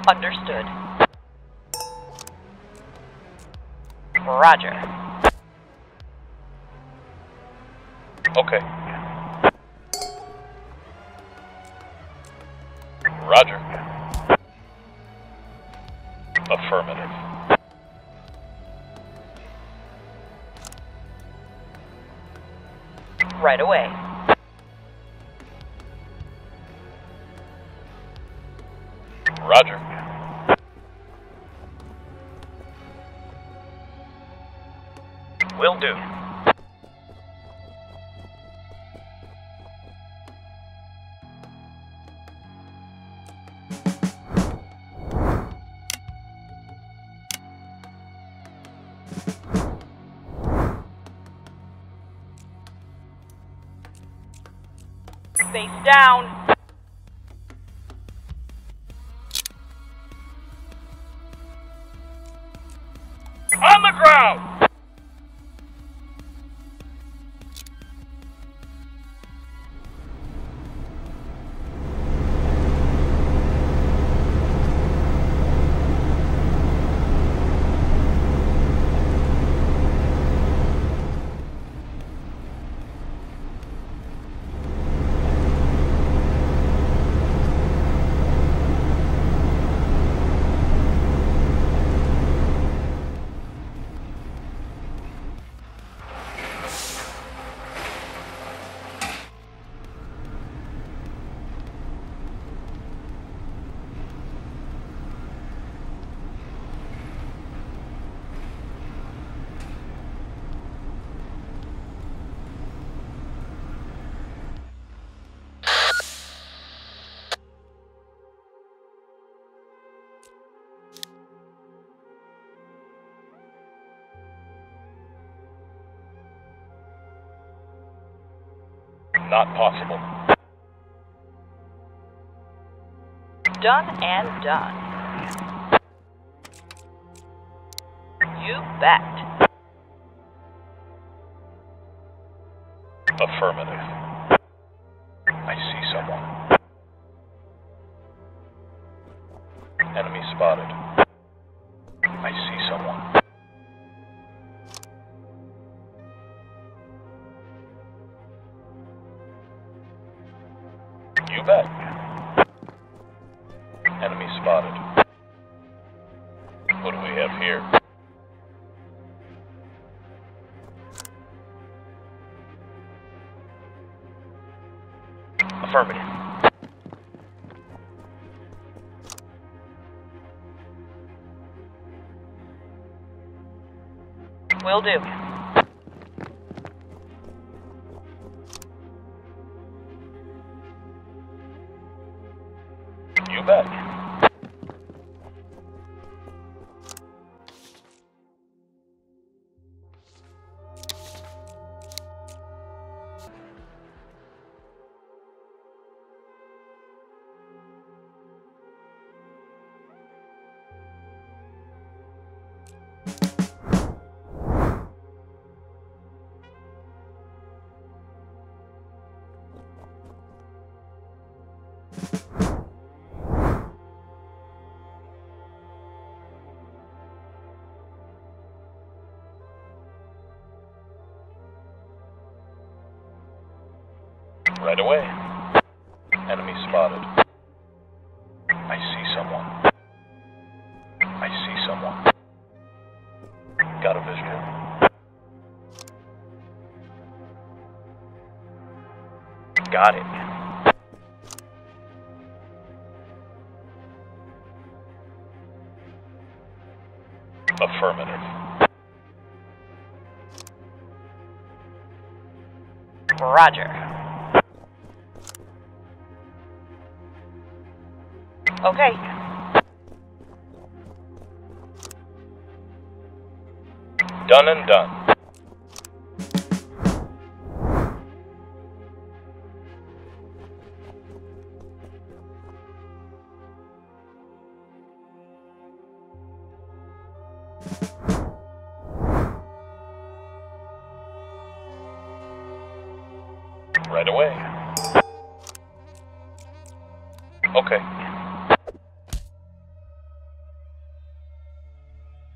Understood. Roger. Okay. Roger. Affirmative. Right away. Roger. Will do. Face down. On the ground! Not possible. Done and done. You bet. Affirmative. I see someone. Enemy spotted. I see someone. You bet. Enemy spotted. What do we have here? Affirmative. Will do. You bet. Right away. Enemy spotted. I see someone. I see someone. Got a visual. Got it. Affirmative. Roger. Okay. Done and done. Right away. Okay.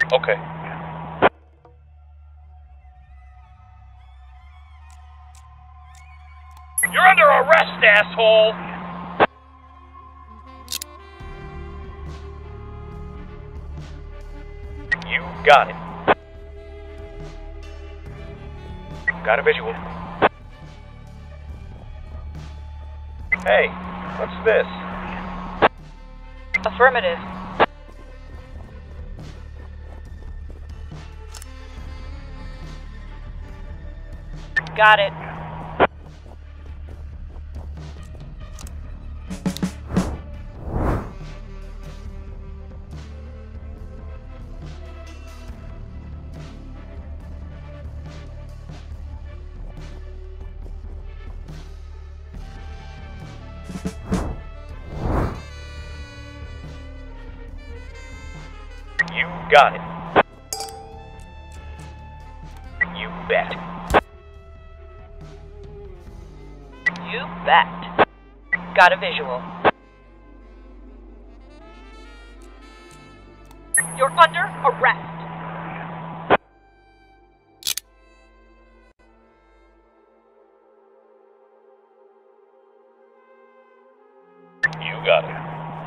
Okay. You're under arrest, asshole! You got it. Got a visual. Hey, what's this? Affirmative. Got it. You got it. You bet. You bet. Got a visual. You're under arrest. You got it.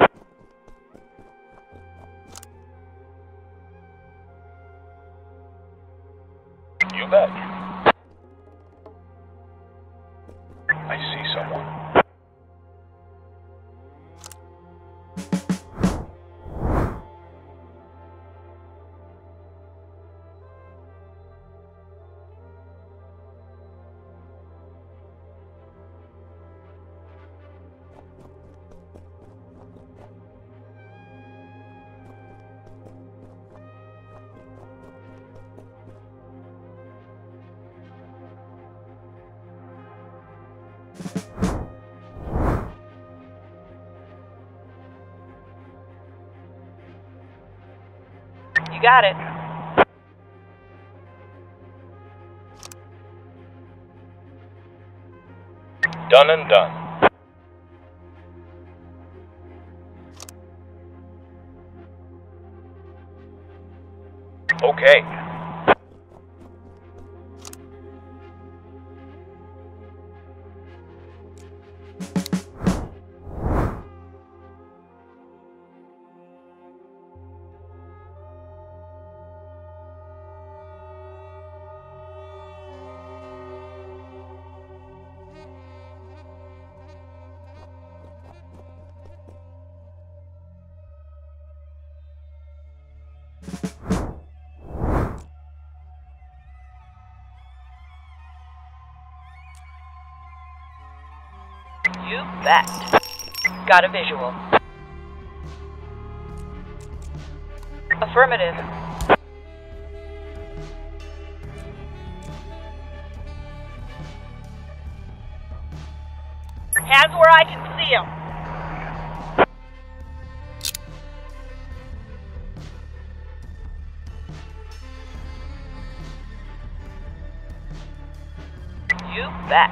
You bet. I see someone. You got it. Done and done. Okay. You bet. Got a visual. Affirmative. Hands where I can see him. You bet.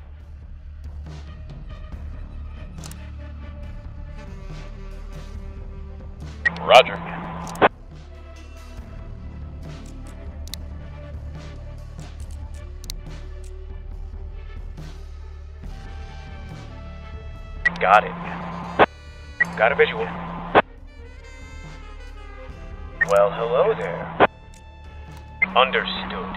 Roger. Got it. Got a visual. Well, hello there. Understood.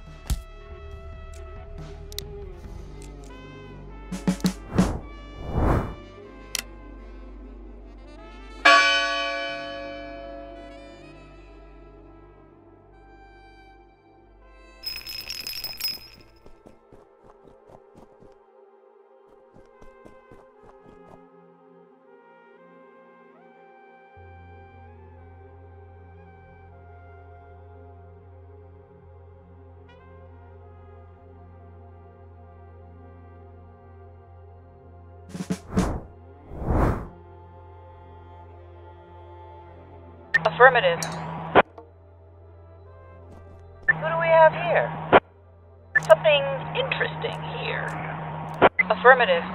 Affirmative. Who do we have here? Something interesting here. Affirmative.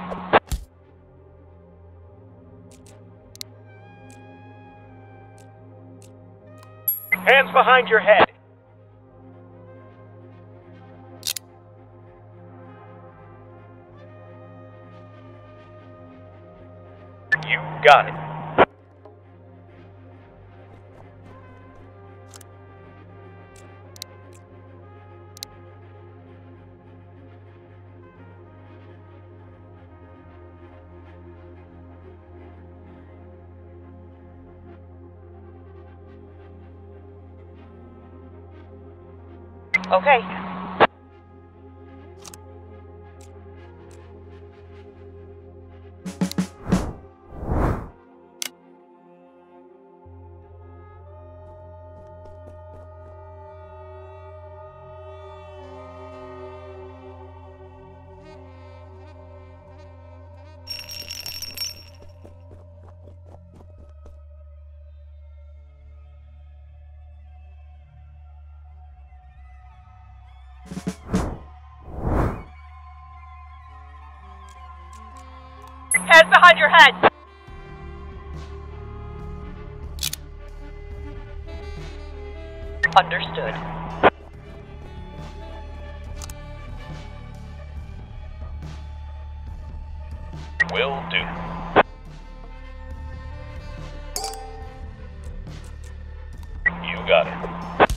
Hands behind your head. You got it. Okay. Hands behind your head! Understood. Will do. You got it.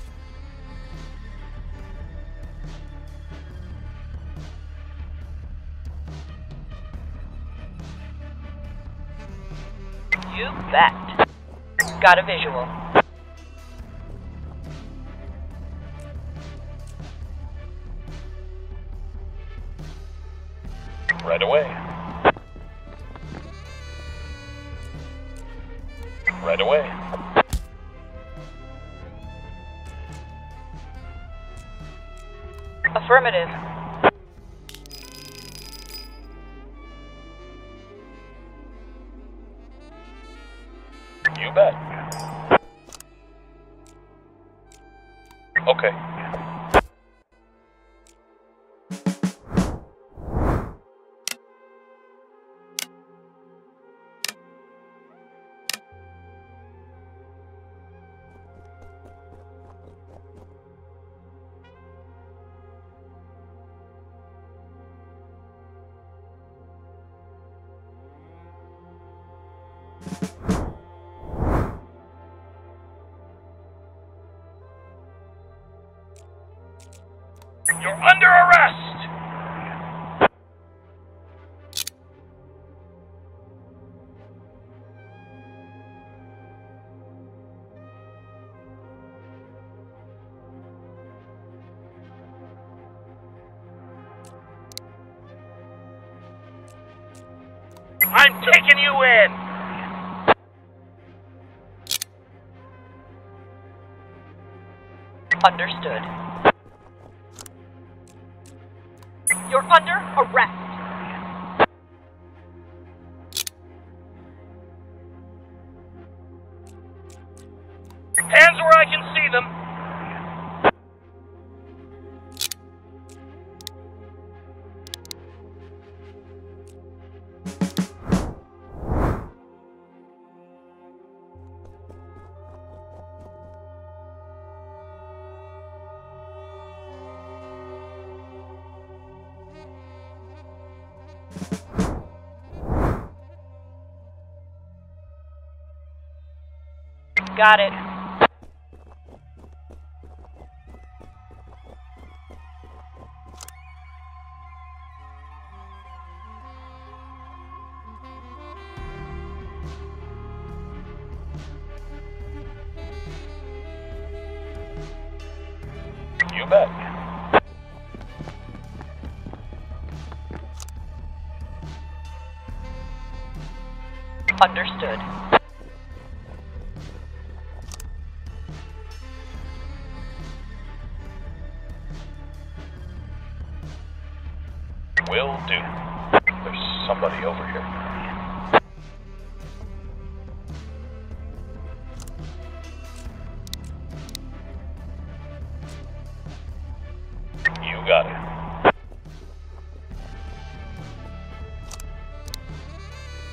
You bet. Got a visual. Right away. Right away. Affirmative. You bet. Okay. You're under arrest! I'm taking you in! Understood. You're under arrest. Hands where I can see them. Got it. You bet. Understood. Will do. There's somebody over here. You got it.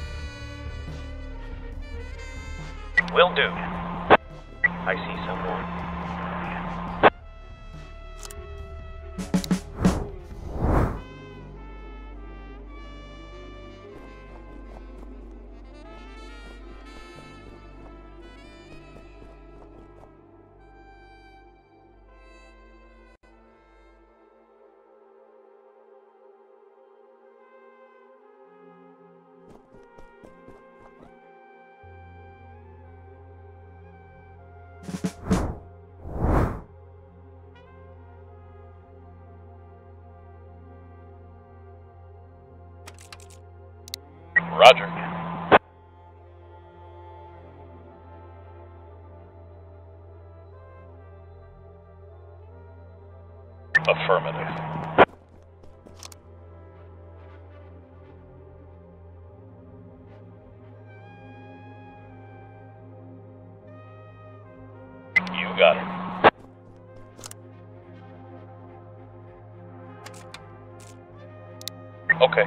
Will do. I see someone. Roger. Affirmative. You got it. Okay.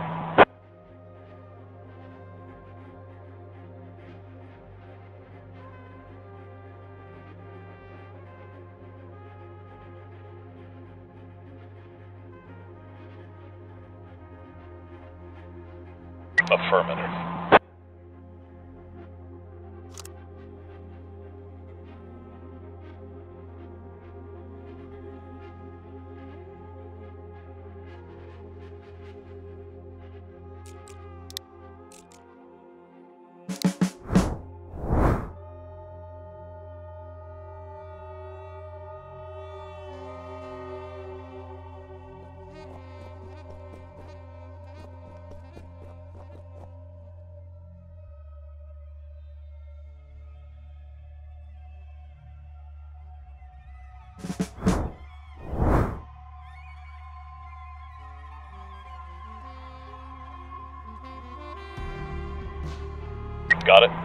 Affirmative. Got it.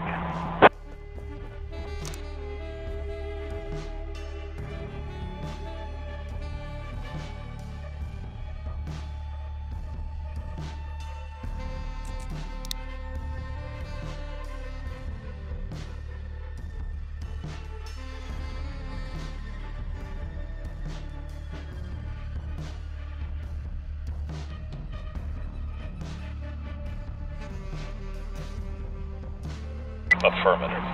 Affirmative.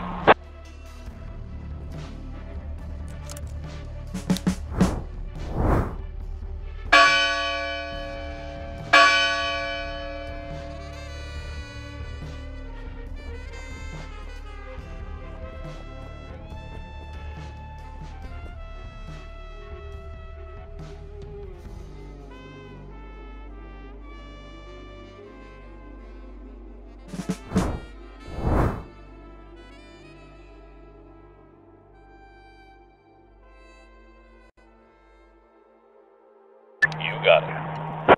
You got it.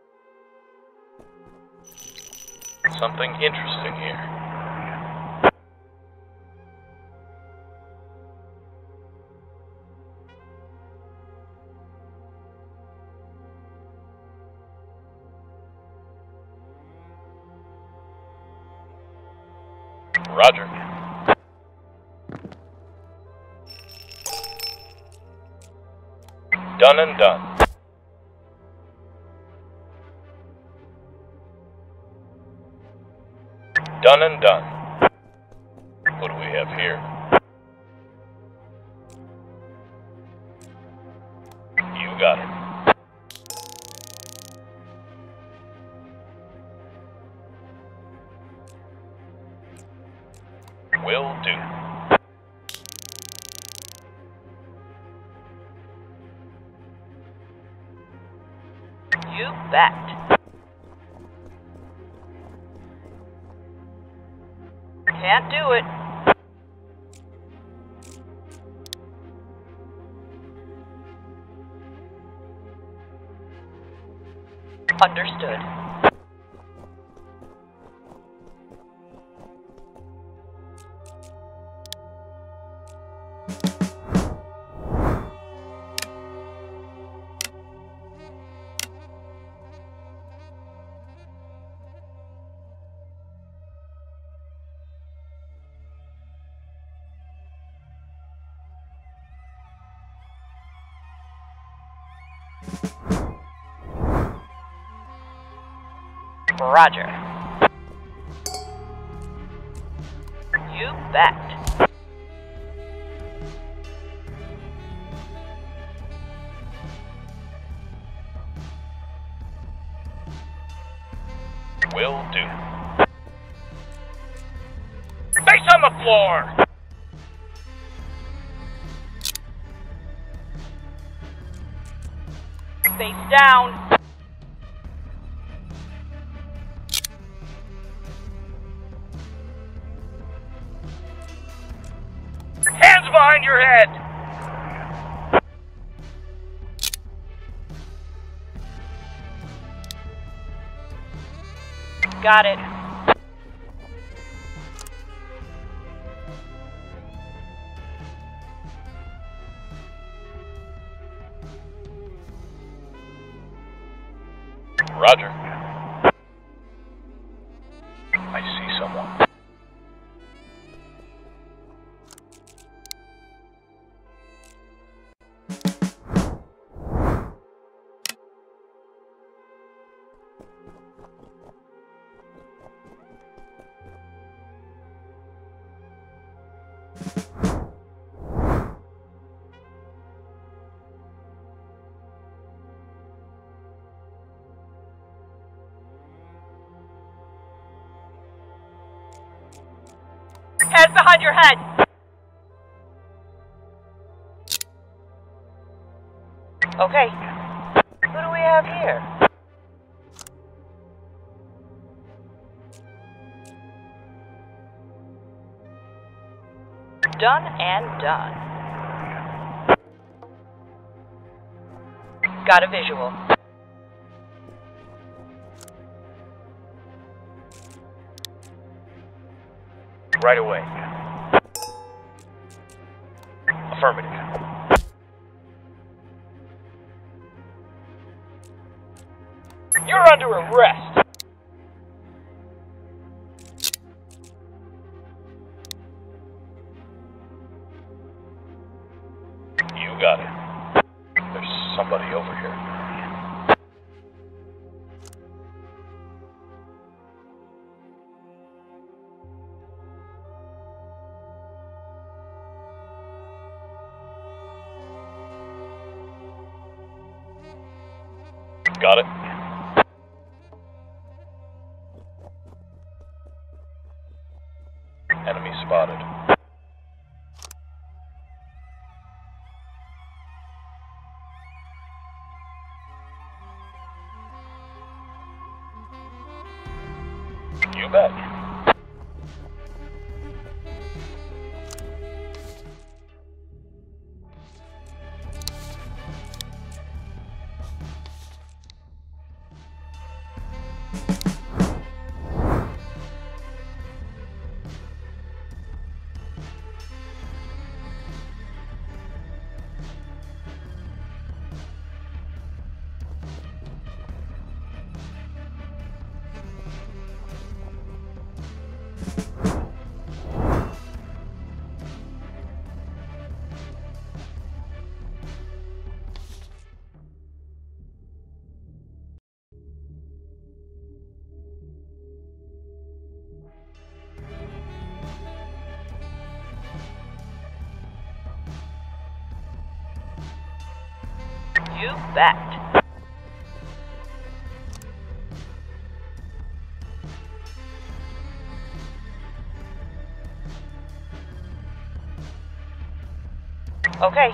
Something interesting here. Roger. Done and done. Done and done. What do we have here? You got it. Will do. You bet. Can't do it. Understood. Roger. You bet. Will do. Face on the floor! Face down. behind your head! Got it. Roger. I see someone. Hands behind your head! Okay. Who do we have here? Done and done. Got a visual. Right away. Affirmative. You're under arrest! You got it. There's somebody over here. Got it. Enemy spotted. You bet. You bet. Okay.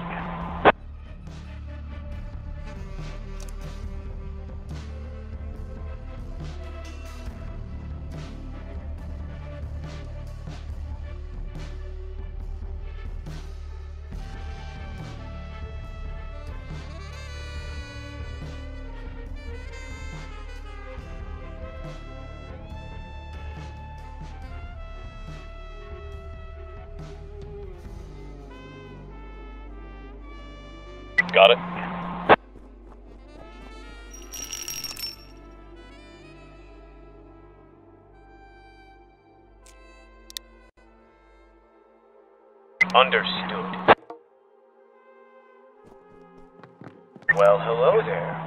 Got it. Understood. Well, hello there.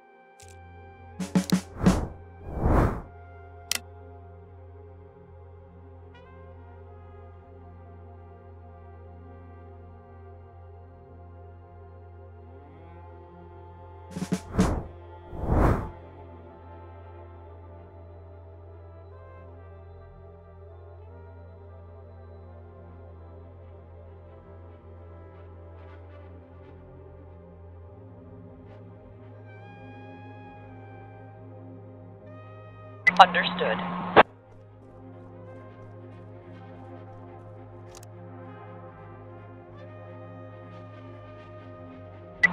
Understood.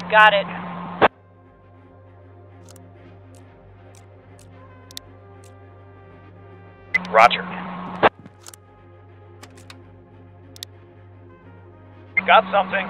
Got it. Roger. Got something.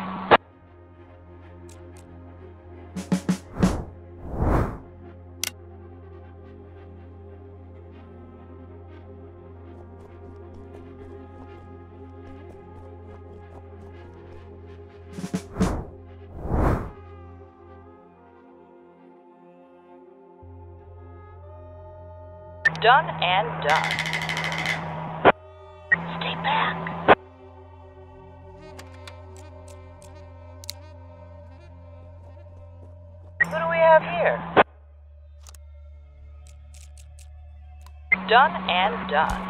Done and done. Stay back. What do we have here? Done and done.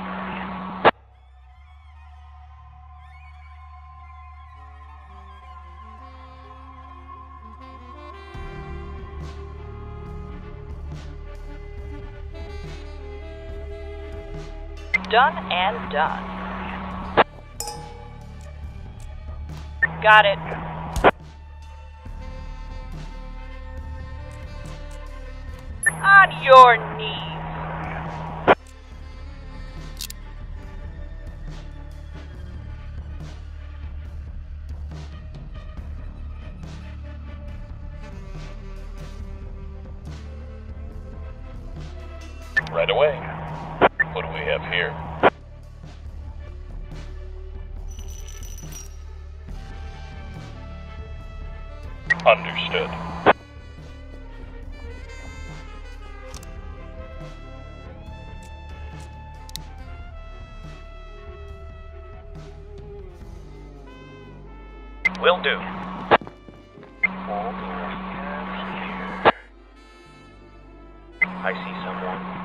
Done and done. Got it. On your knees. Right away. What do we have here? Understood. Will do. What do we have here? I see someone.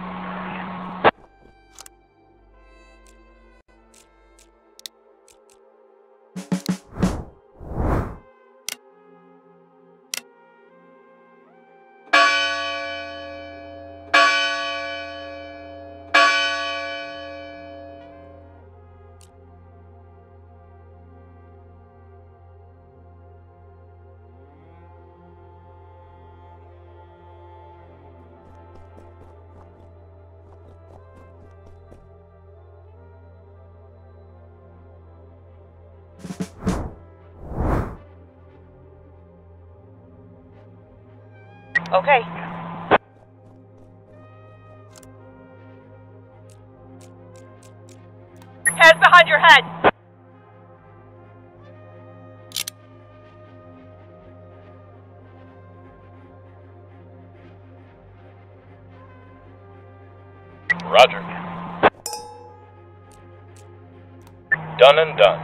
Okay. Hands behind your head. Roger. Done and done.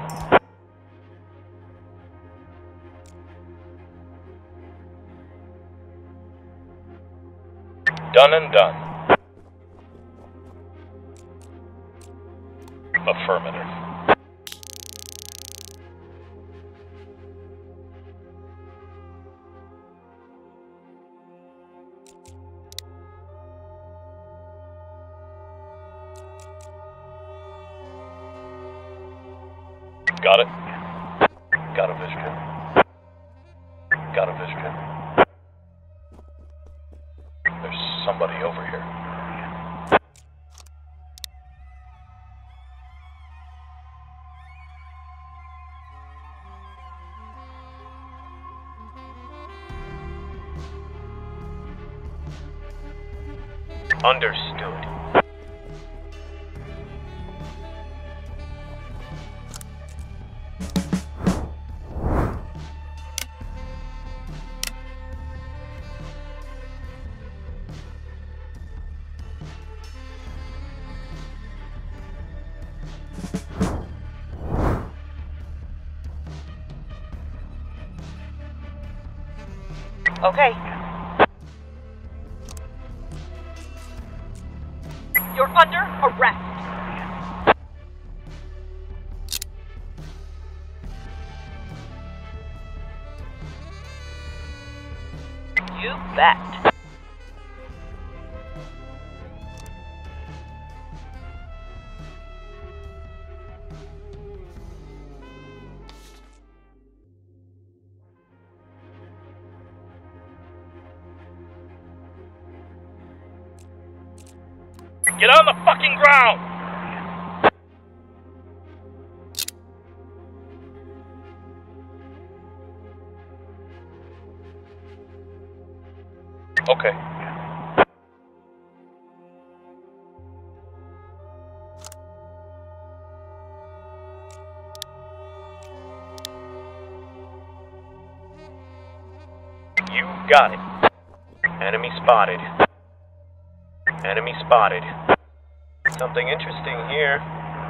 Done and done. Affirmative. Got it. Got a visual. Got a visual. There's somebody over here. Understood. Okay. You're under arrest. You bet. Get on the fucking ground! Okay. You got it. Enemy spotted. Enemy spotted. Something interesting here.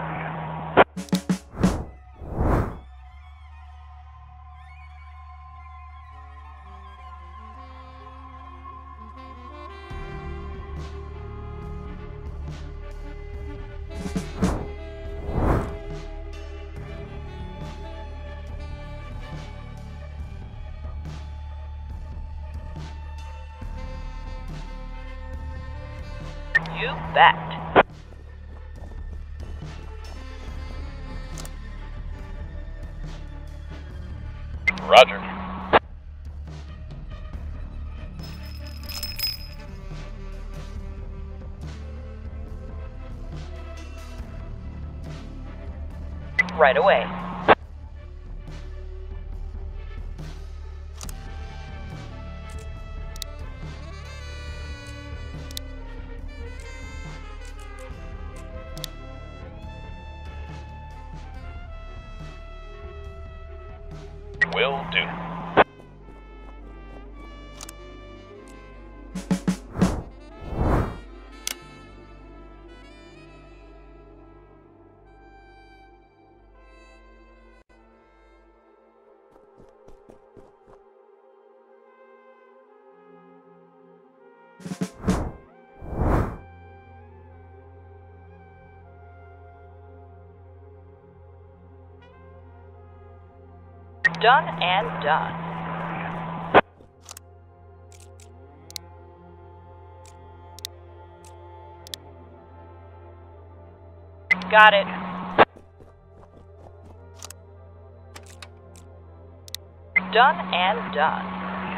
You bet. Roger. Right away. Will do. Done and done. Got it. Done and done.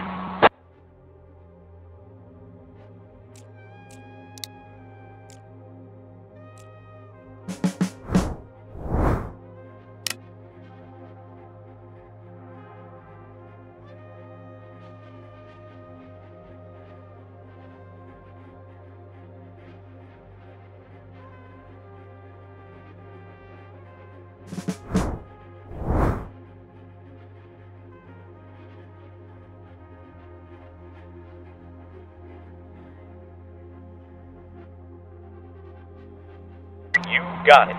You got it.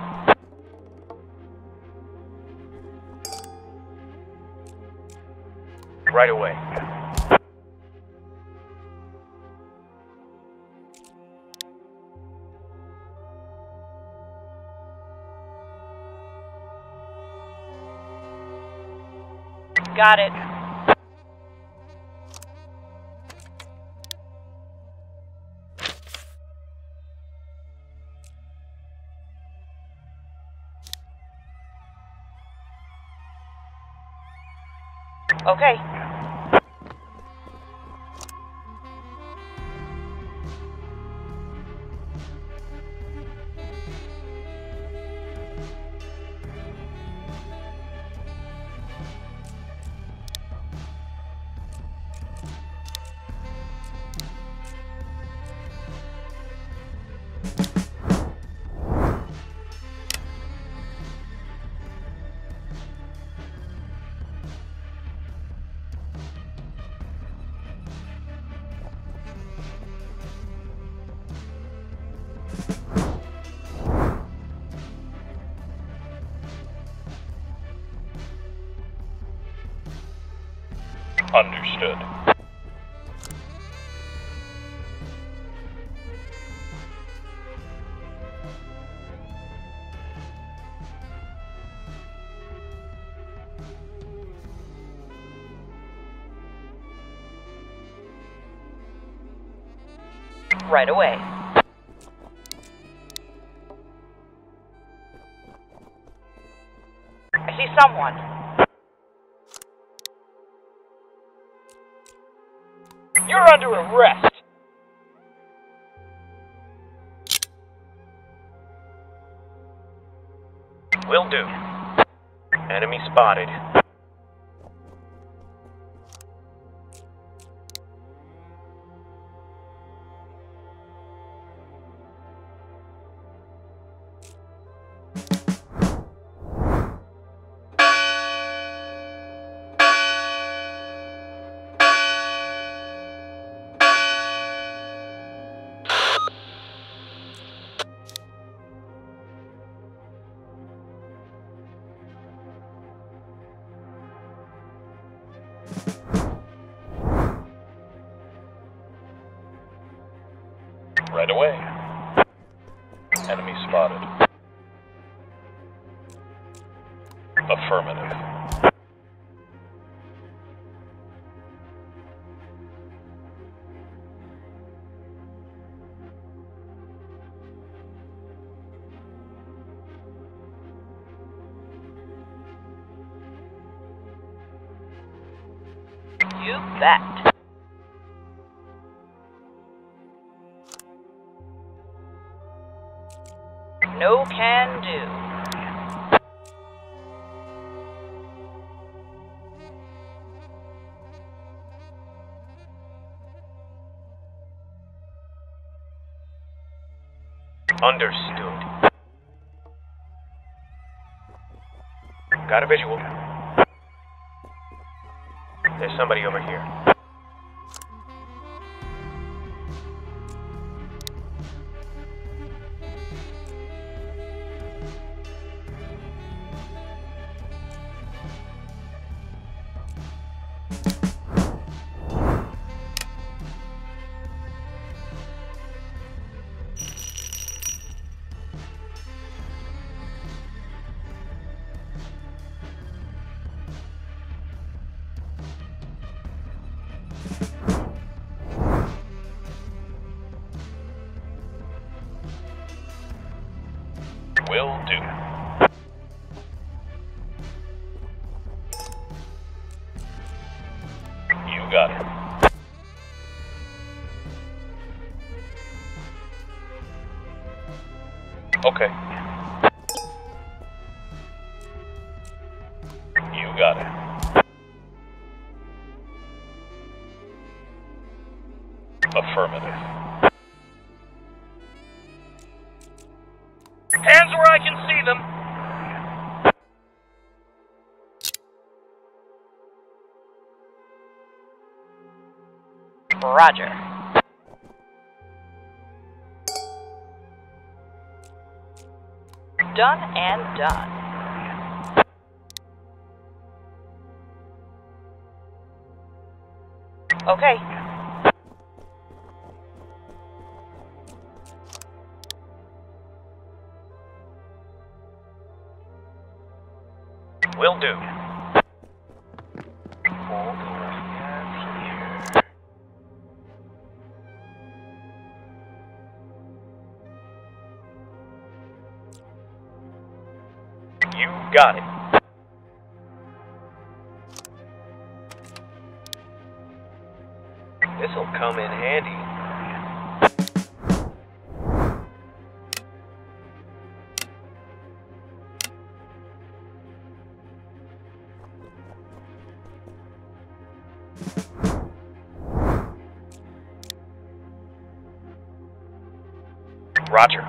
Right away. Got it. Okay. Understood. Right away. I see someone. You're under arrest. Will do. Enemy spotted. Right away. Enemy spotted. Affirmative. You bet. No can do. Understood. Got a visual. There's somebody over here. Will do. You got it. Okay. You got it. Affirmative. Hands where I can see them. Roger. Done and done. Okay. Will do. You got it. This'll come in handy. Roger.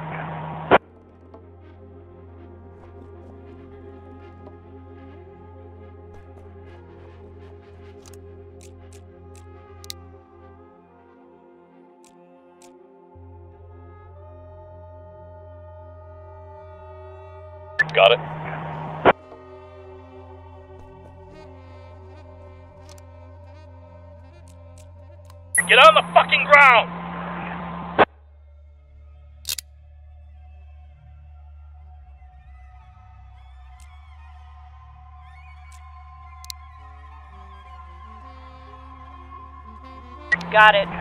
Got it. Get on the fucking ground! Got it.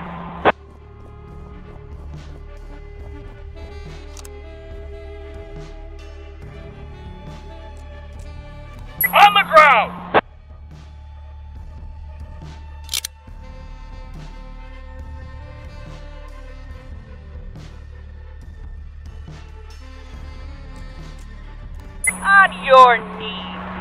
On the ground! your knees.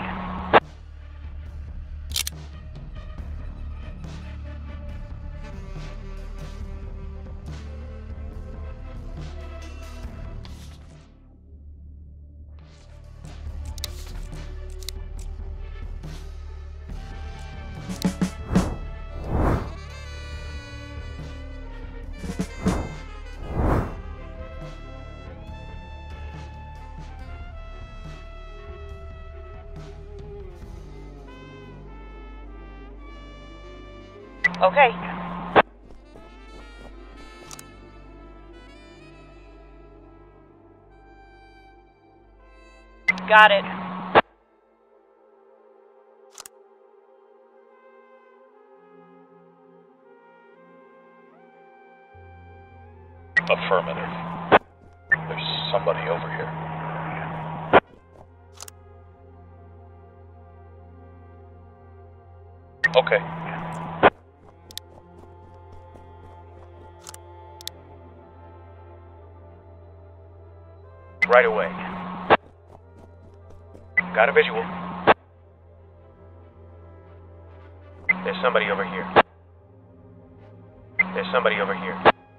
Okay. Got it. Affirmative. There's somebody over here. Okay. Right away. Got a visual. There's somebody over here. There's somebody over here.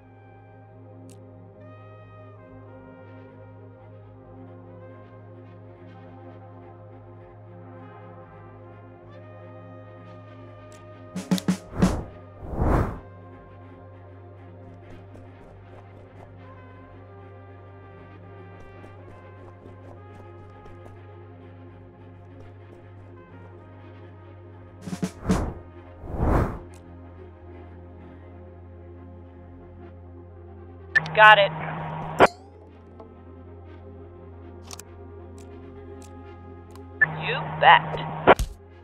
Got it. You bet.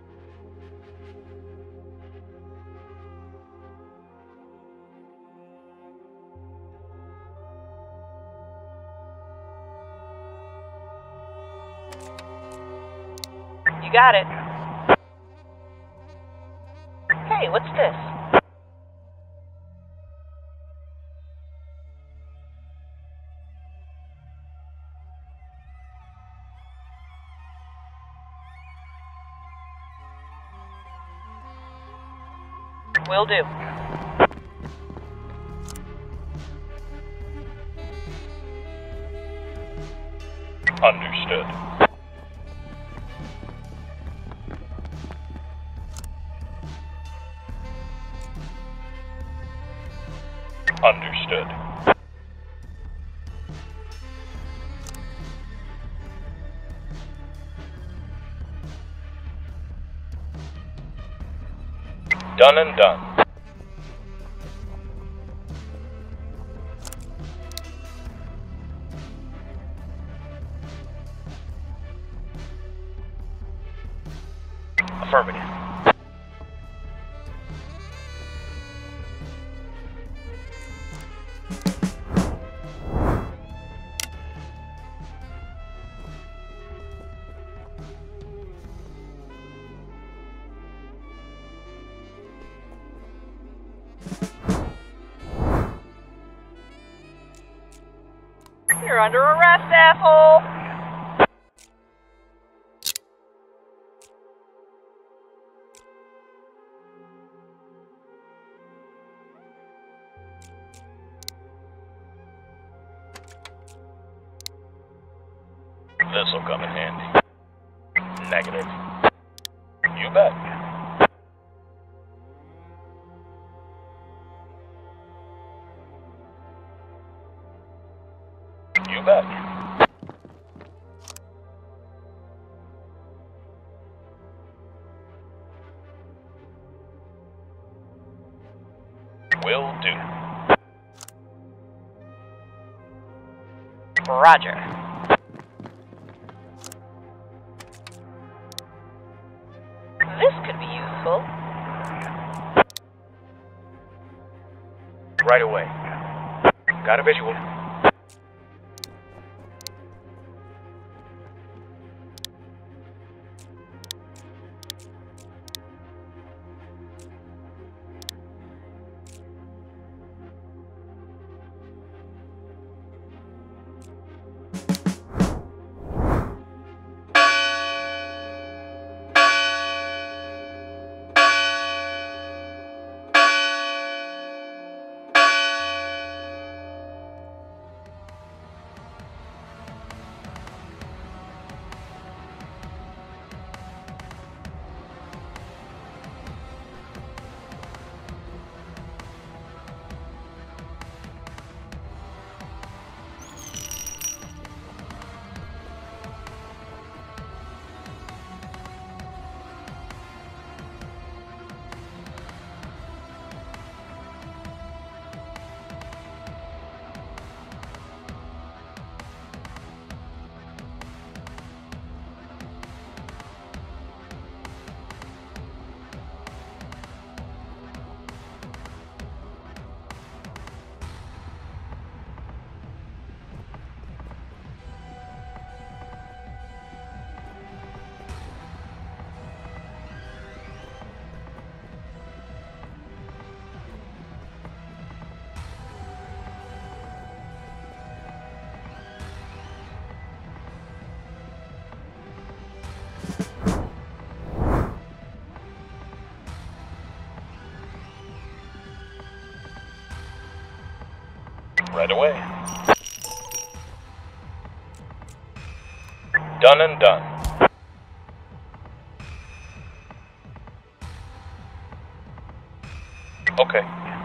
You got it. Hey, what's this? Will do. Understood. Understood. Done and done. Affirmative. You're under arrest, asshole! This'll come in handy. Negative. You bet. You bet. Will do. Roger. This could be useful. Right away. Got a visual. Right away. Done and done. Okay.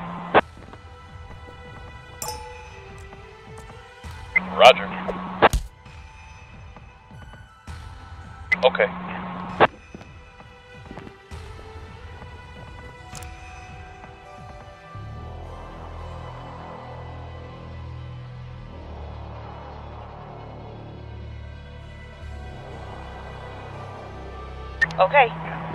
Roger. Okay. Okay.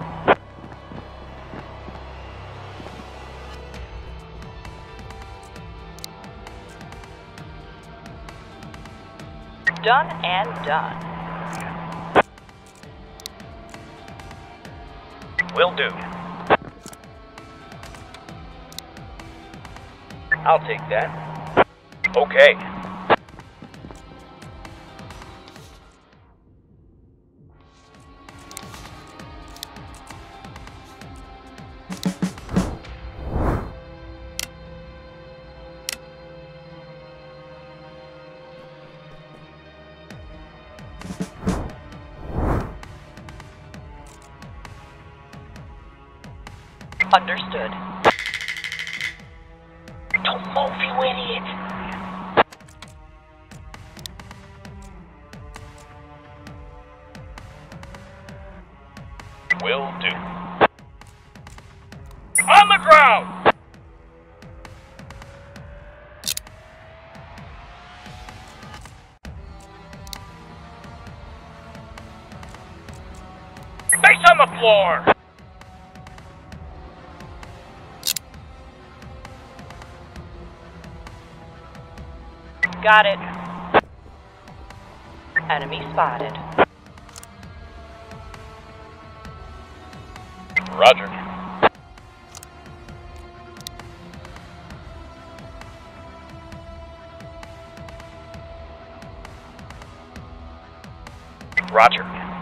Done and done. Will do. I'll take that. Okay. Understood. Don't move, you idiot! Will do. On the ground! Face on the floor! Got it. Enemy spotted. Roger. Roger.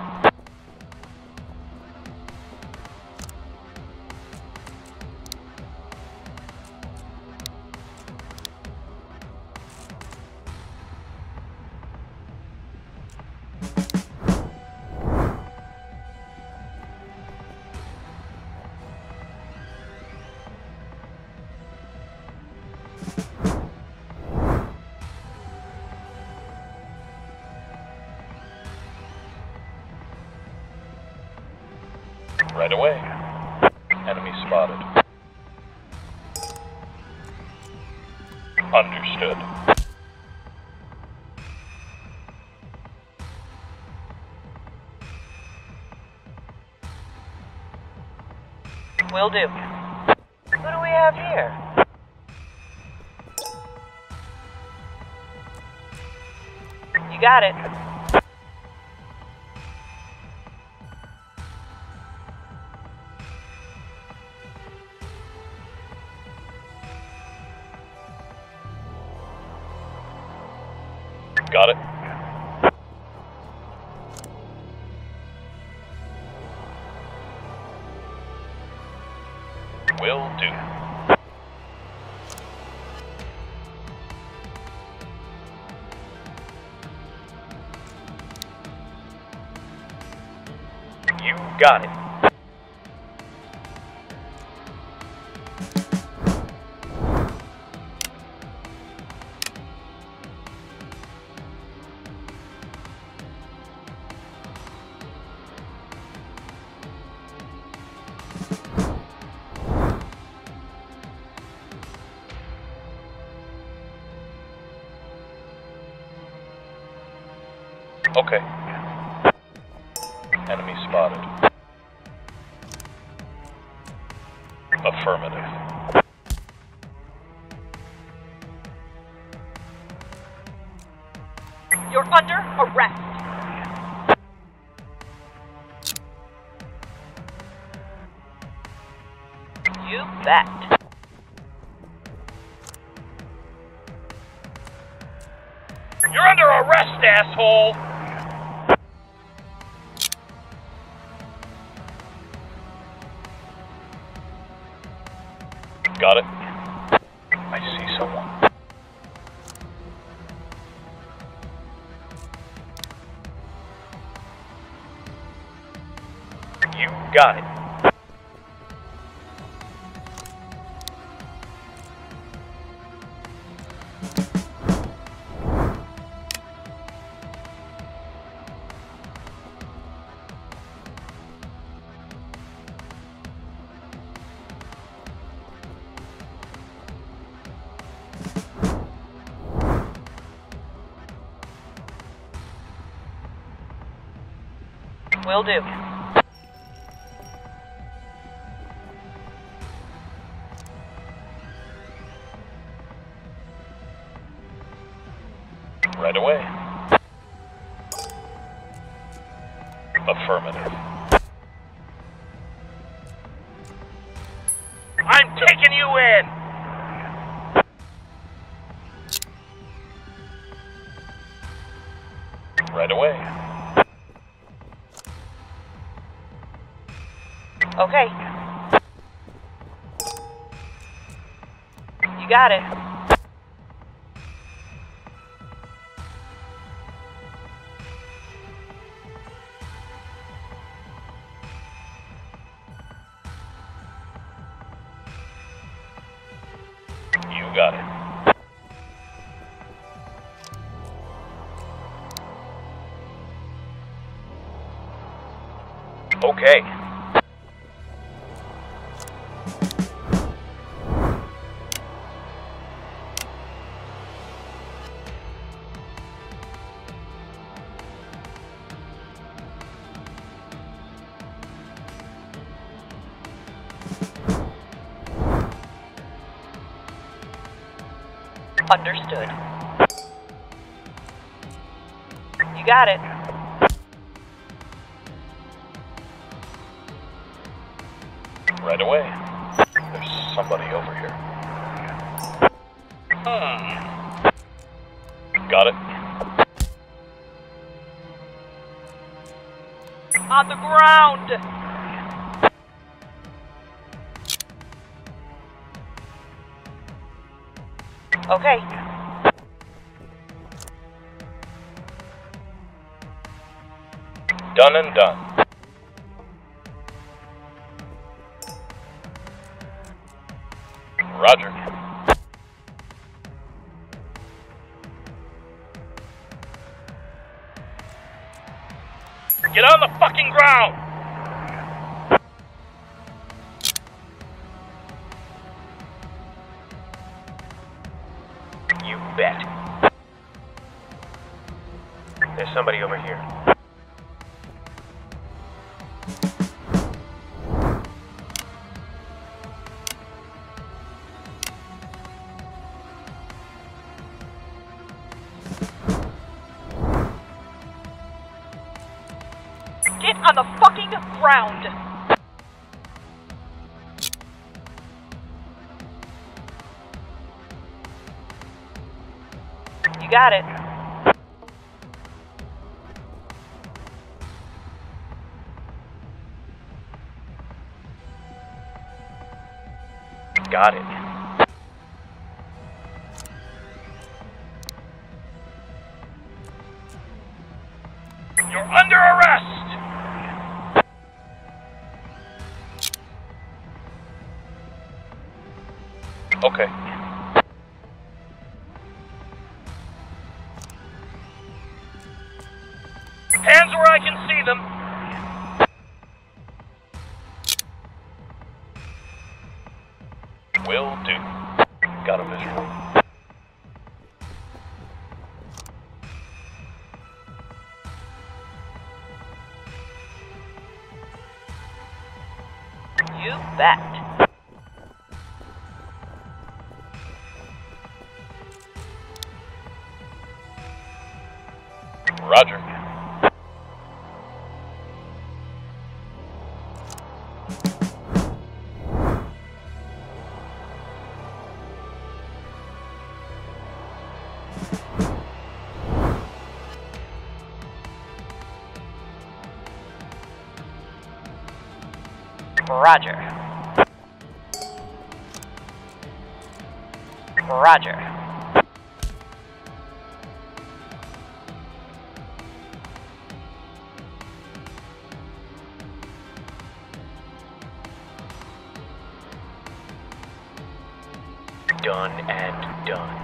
Right away. Enemy spotted. Understood. Will do. Who do we have here? You got it. Got it. Will do. You got it. Okay. Enemy spotted. Affirmative. You're under arrest. You bet. You're under arrest, asshole! Got it. I see someone. Got it. Will do. Right away. Affirmative. I'm taking you in! Right away. Okay. You got it. You got it. Okay. Understood. You got it. Right away. There's somebody over here. Got it. On the ground! Okay. Done and done. Roger. Get on the fucking ground! You bet. There's somebody over here. Get on the fucking ground! You got it. Got it. You're under arrest! Okay. Hands where I can see them. Will do. Got a visual. You bet. Roger. Roger. Roger. Done and done.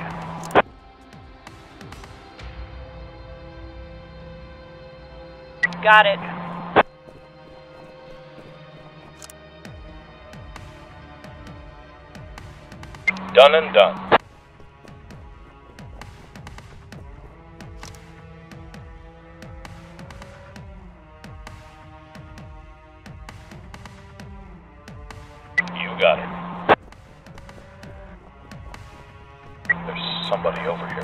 Got it. Done and done. You got it. There's somebody over here.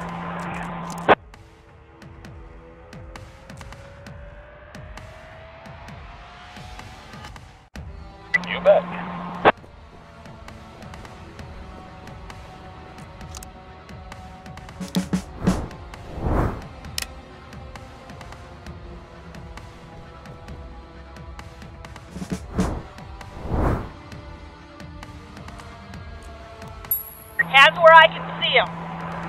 You bet. Hands where I can see him.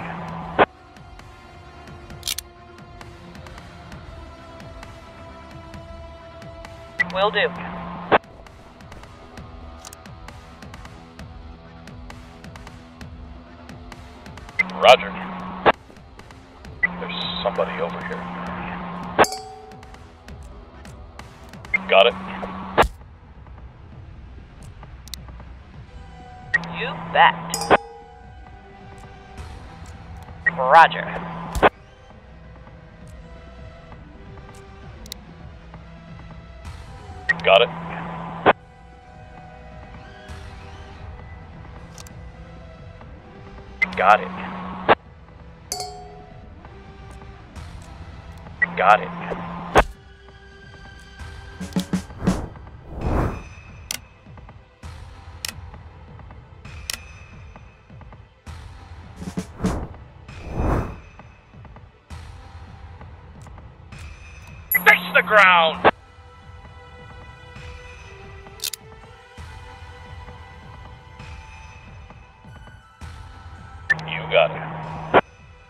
Will do. Roger. There's somebody over here. Got it. You bet. Roger. Got it. Got it. Got it. Face the ground! You got it.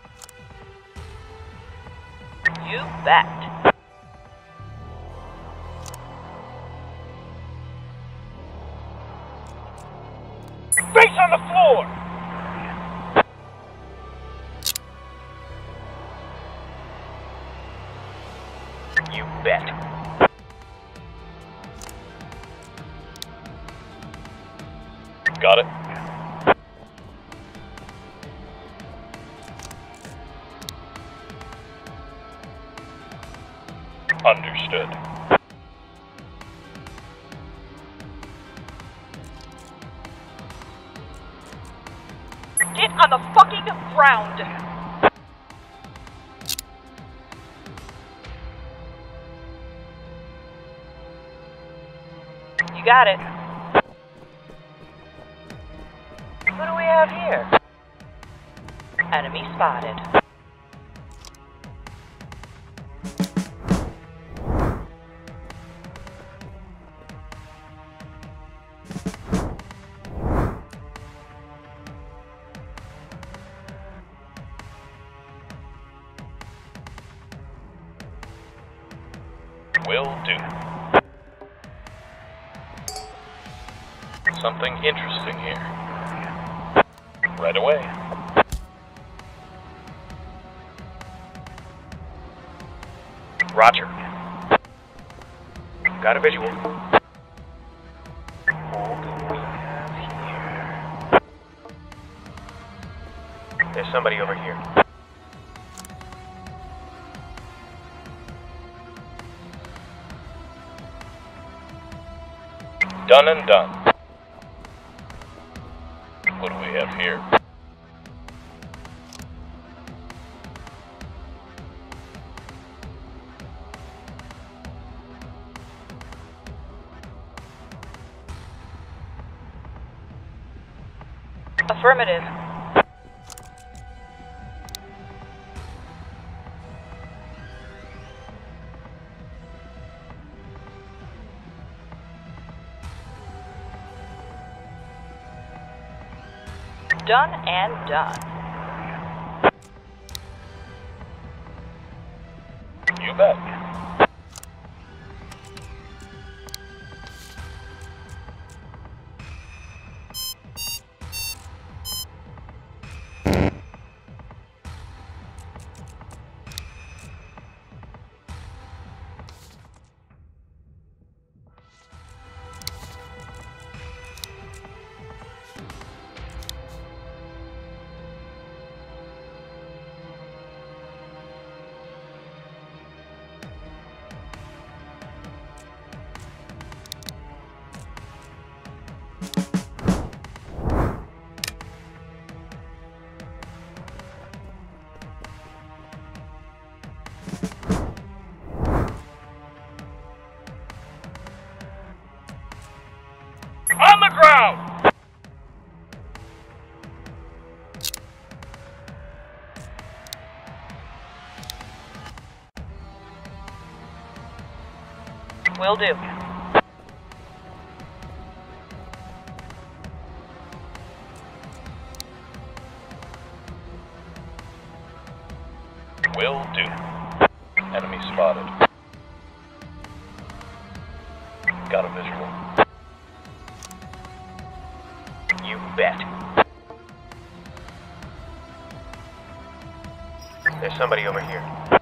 You bet. Face on the floor! You bet. Got it. Understood. Get on the fucking ground. You got it. Who do we have here? Enemy spotted. Will do. Something interesting here. Right away. Roger. Got a visual. What do we have here? There's somebody over here. Done and done. What do we have here? Affirmative. Done and done. You bet. ground! Will do. Will do. Enemy spotted. Got a visual. You bet. There's somebody over here.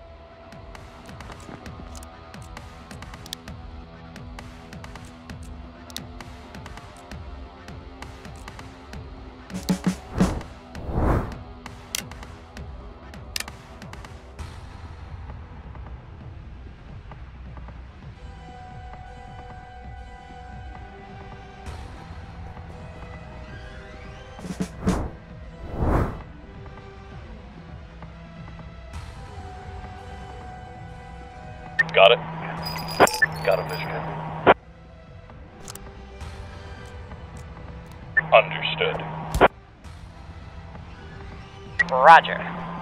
Got it. Got a visual. Understood. Roger.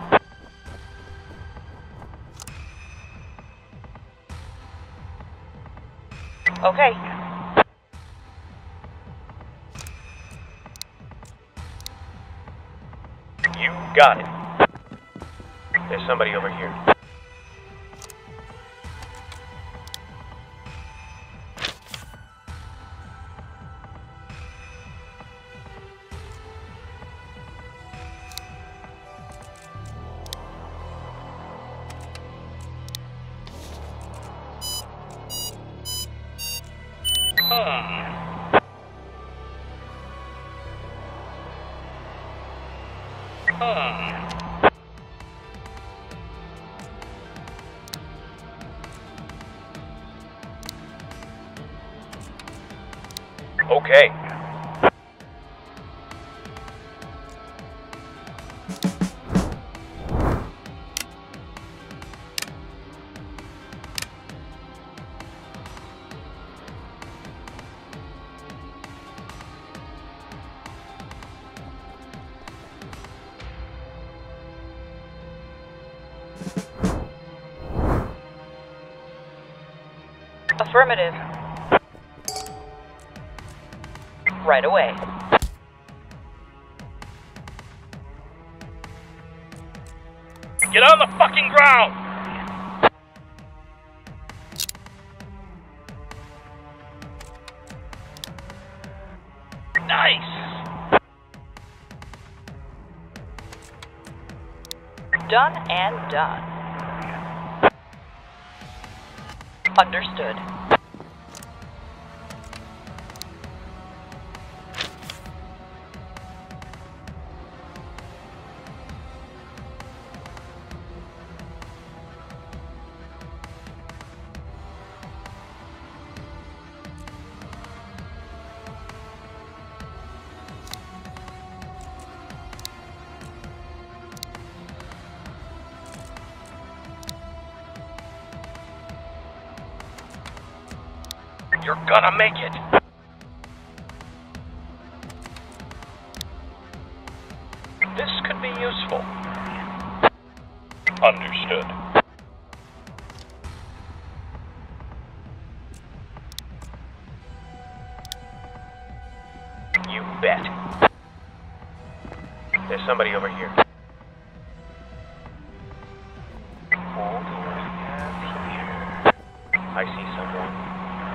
Okay. You got it. There's somebody over here. Okay. Affirmative. Right away. Get on the fucking ground! Nice! Done and done. Understood. You're gonna make it! This could be useful. Understood. You bet. There's somebody over here. What do we have here? I see someone.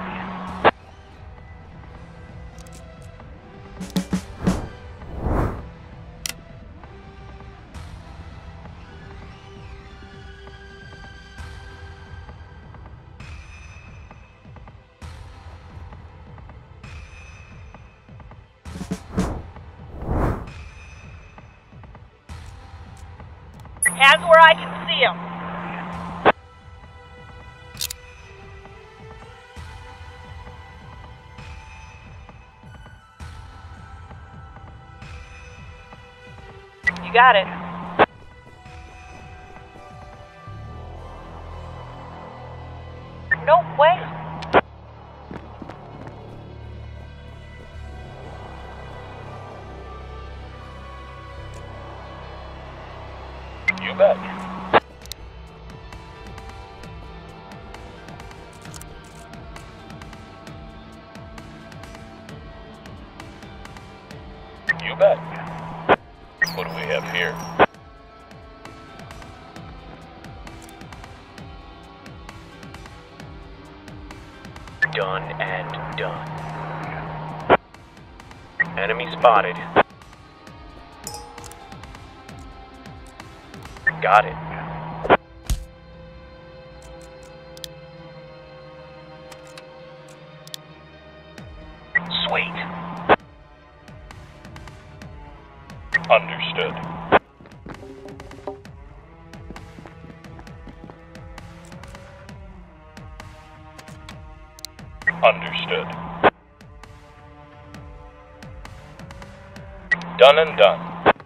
Hands where I can see them. You got it. No way. bet. You bet. What do we have here? Done and done. Enemy spotted. Got it. Sweet. Understood. Understood. Done and done.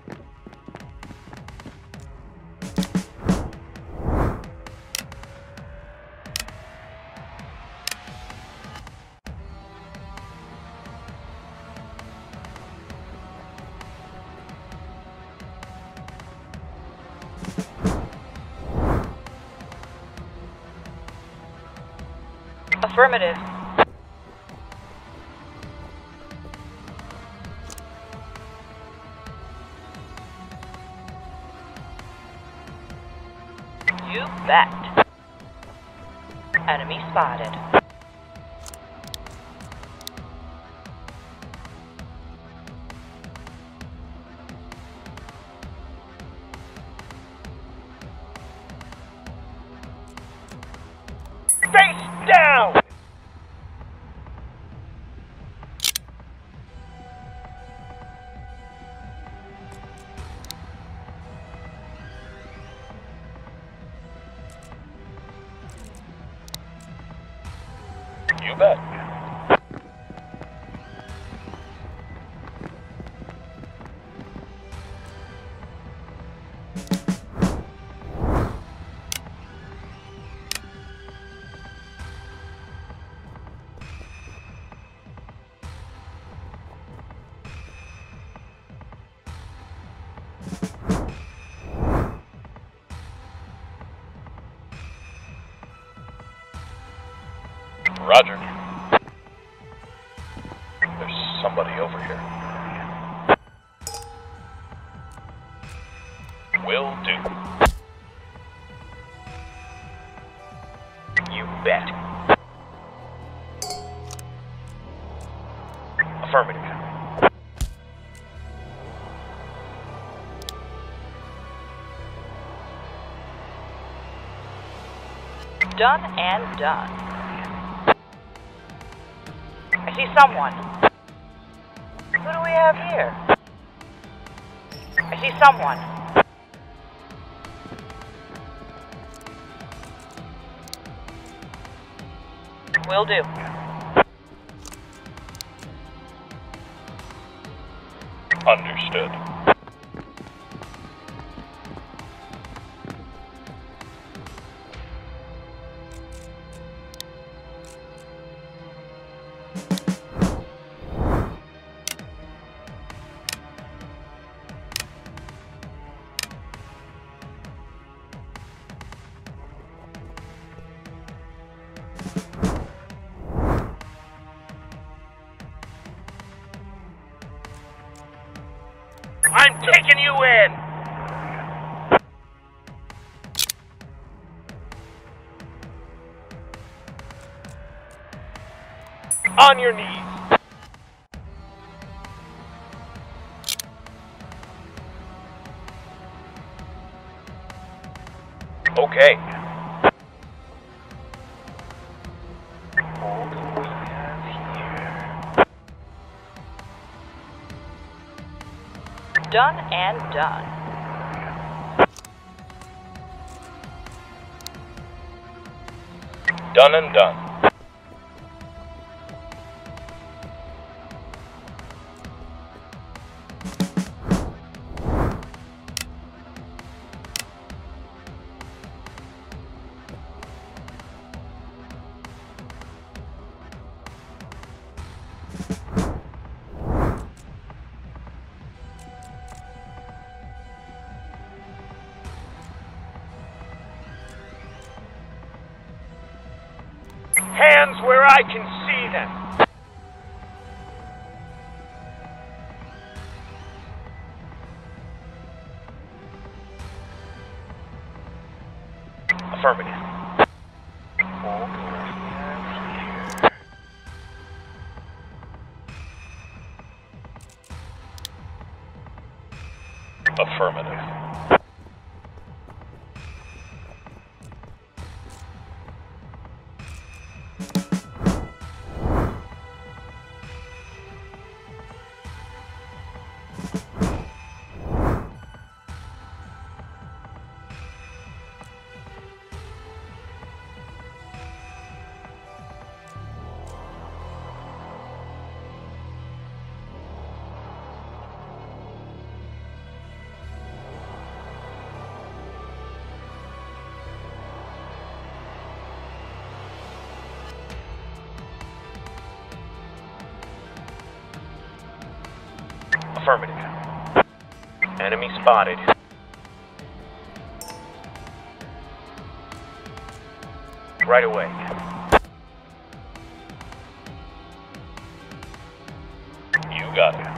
Affirmative. You bet. Enemy spotted. Face down! You bet. Roger. There's somebody over here. Will do. You bet. Affirmative. Done and done. I see someone. Who do we have here? I see someone. Will do. Understood. I'm taking you in! On your knees. Okay. What do we have here? Done and done. Done and done. where I can see them. Affirmative. All we have here. Affirmative. Affirmative. Enemy spotted. Right away. You got it.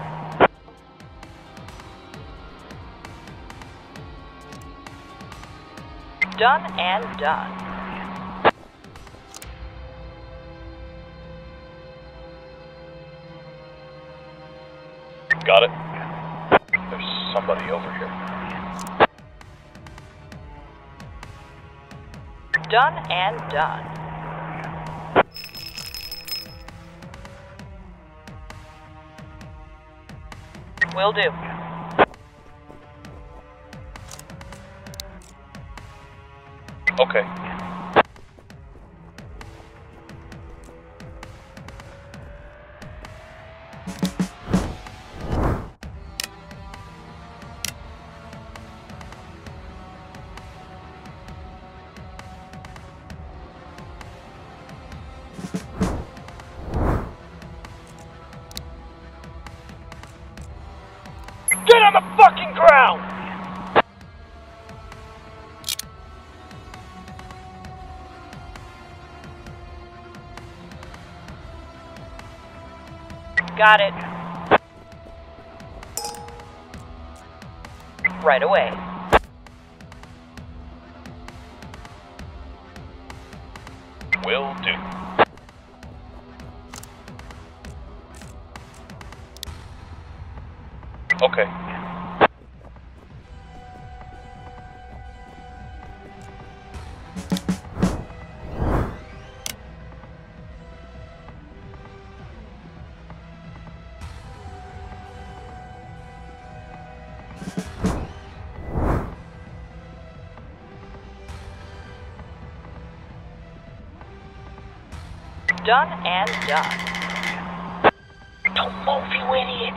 Done and done. Got it. There's somebody over here. Done and done. Will do. Okay. Get on the fucking ground! Got it. Right away. Will do. Okay. Done and done. Don't move, you idiot!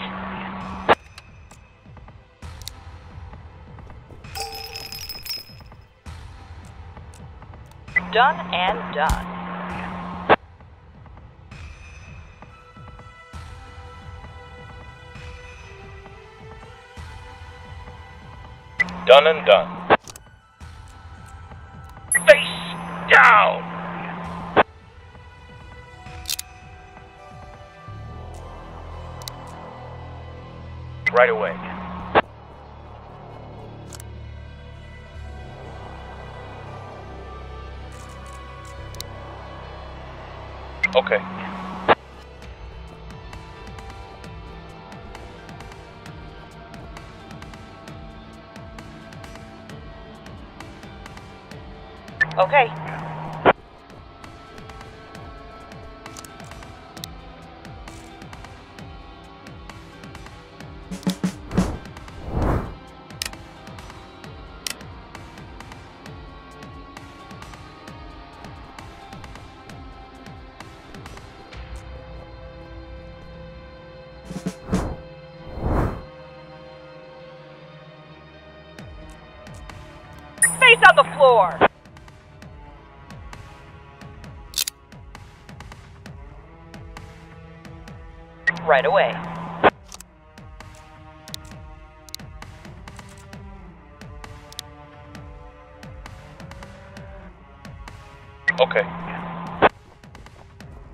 Done and done. Done and done. Face down! Right away. Okay. Okay. Face on the floor. Right away. Okay.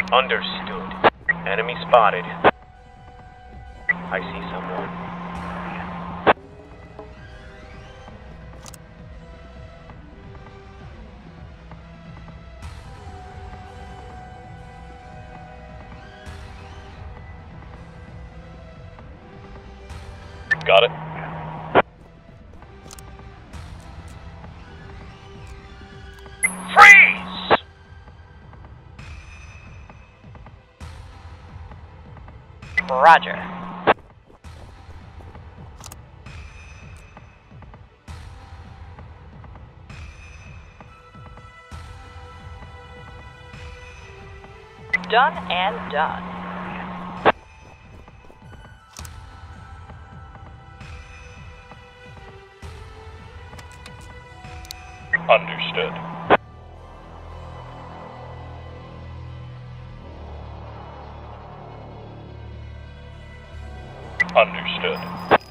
Understood. Enemy spotted. I see someone. Got it. Freeze! Roger. Done and done. Understood. Understood.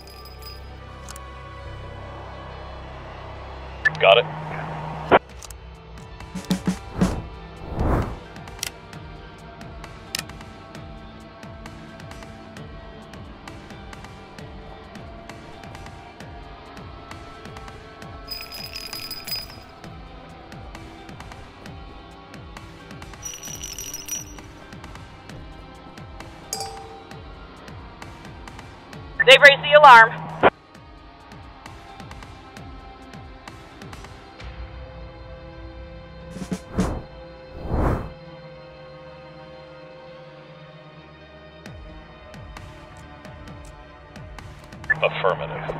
Got it. They've raised the alarm. Affirmative.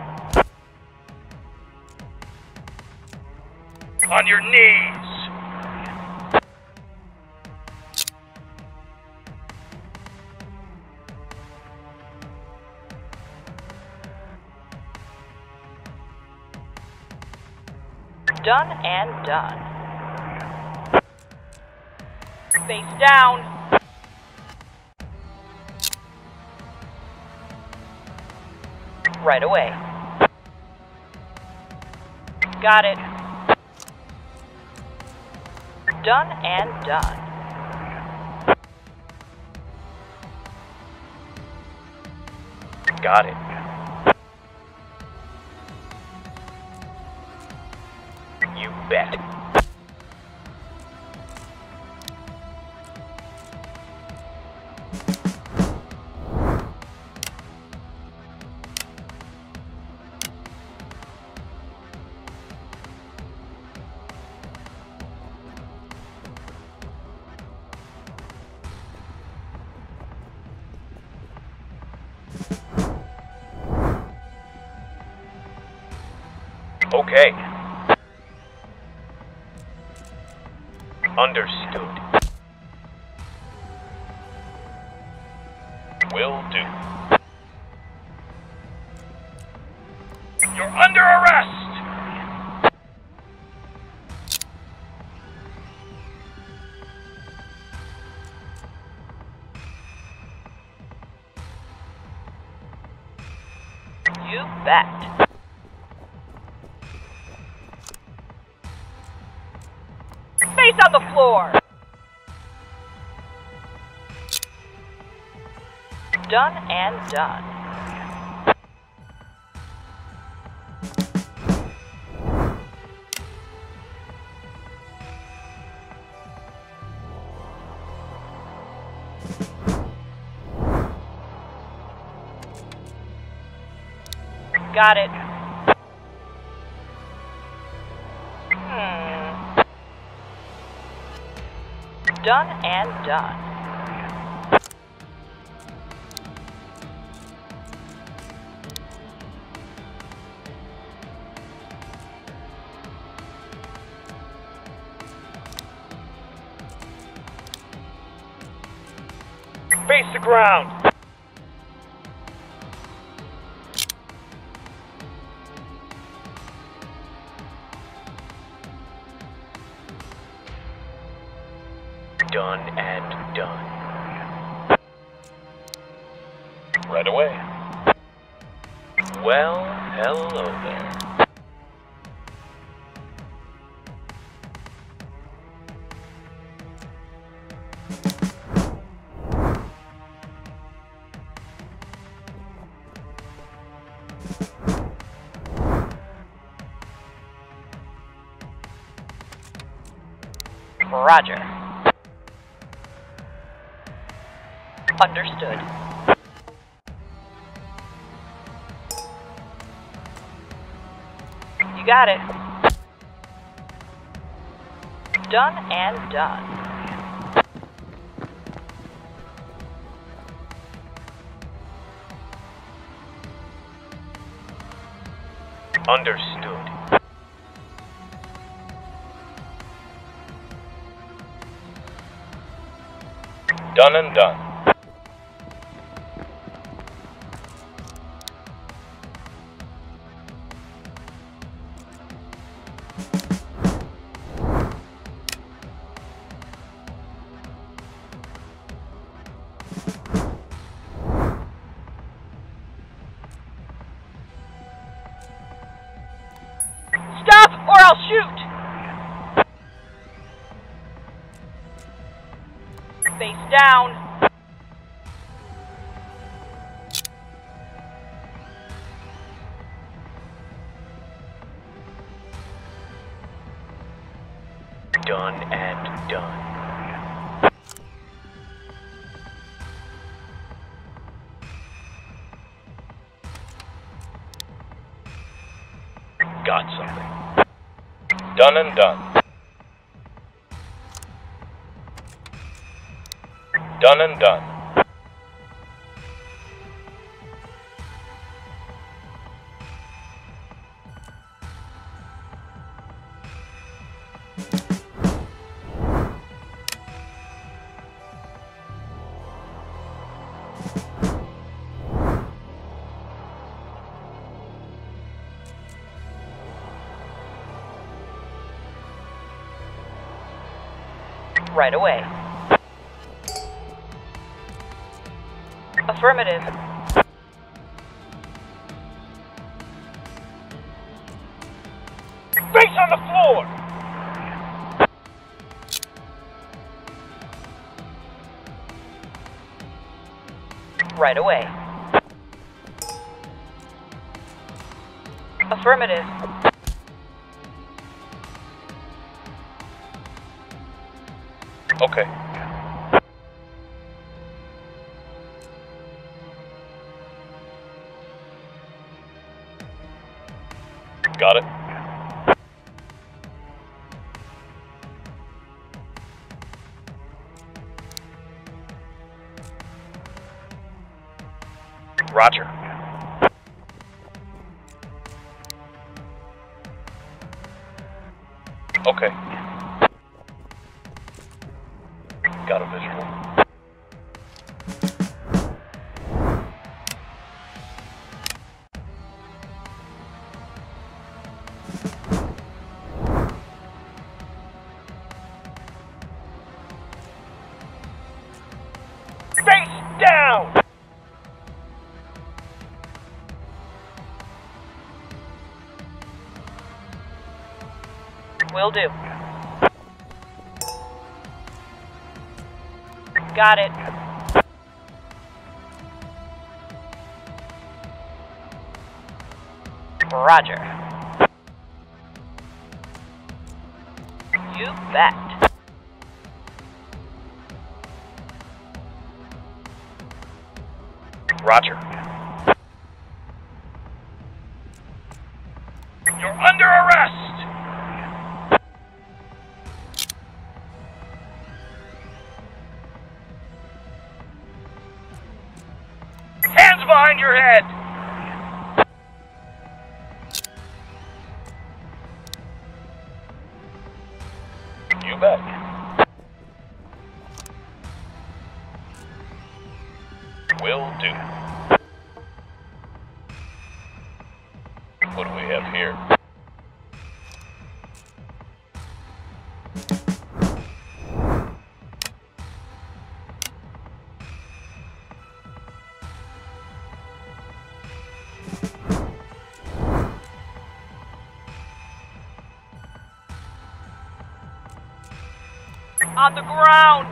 On your knees! Done and done. Face down. Right away. Got it. Done and done. Got it. You bet. Okay. Understood. Will do. You're under arrest! You bet. Face on the floor. Done and done. Got it. Done and done. Face the ground! Done and done. Right away. Well, hello there. Roger. Understood. You got it. Done and done. Understood. Done and done. Stop or I'll shoot! Face down. Done and done. Got something. Done and done. Done and done. Right away. Affirmative. Face on the floor! Right away. Affirmative. Okay. Got it. Roger. Okay. Got a visual. Face down! Will do. Got it. Roger. You bet. Roger. You're under arrest! Hands behind your head! You bet. Will do. What do we have here? On the ground!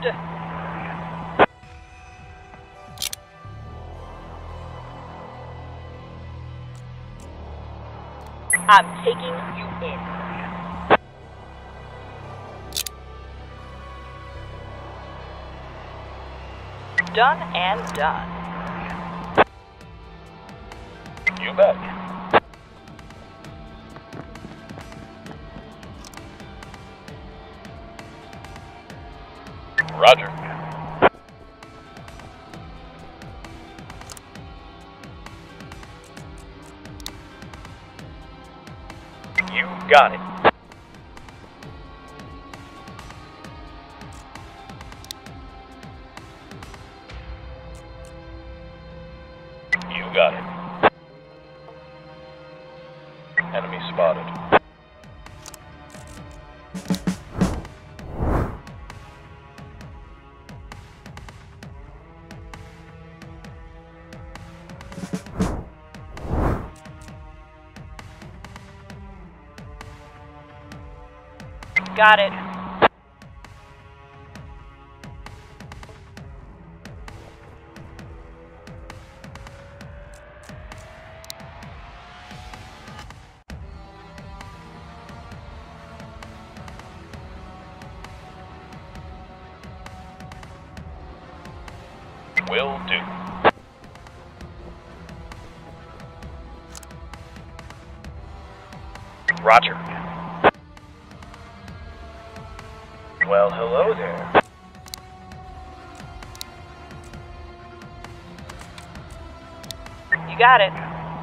I'm taking you in. Done and done. You bet. Roger. You got it. You got it. Enemy spotted. Got it. Will do. Roger. Well, hello there. You got it.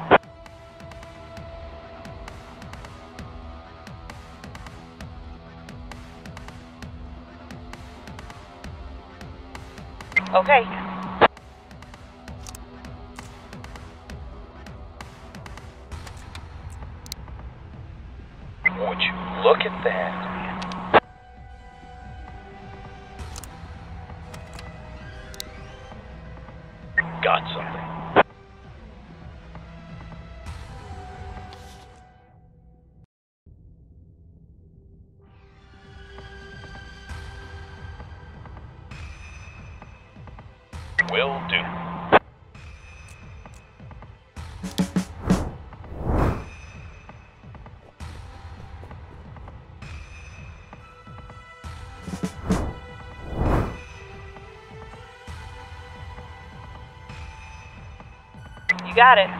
Okay. Would you look at that? Got something. Will do. You got it.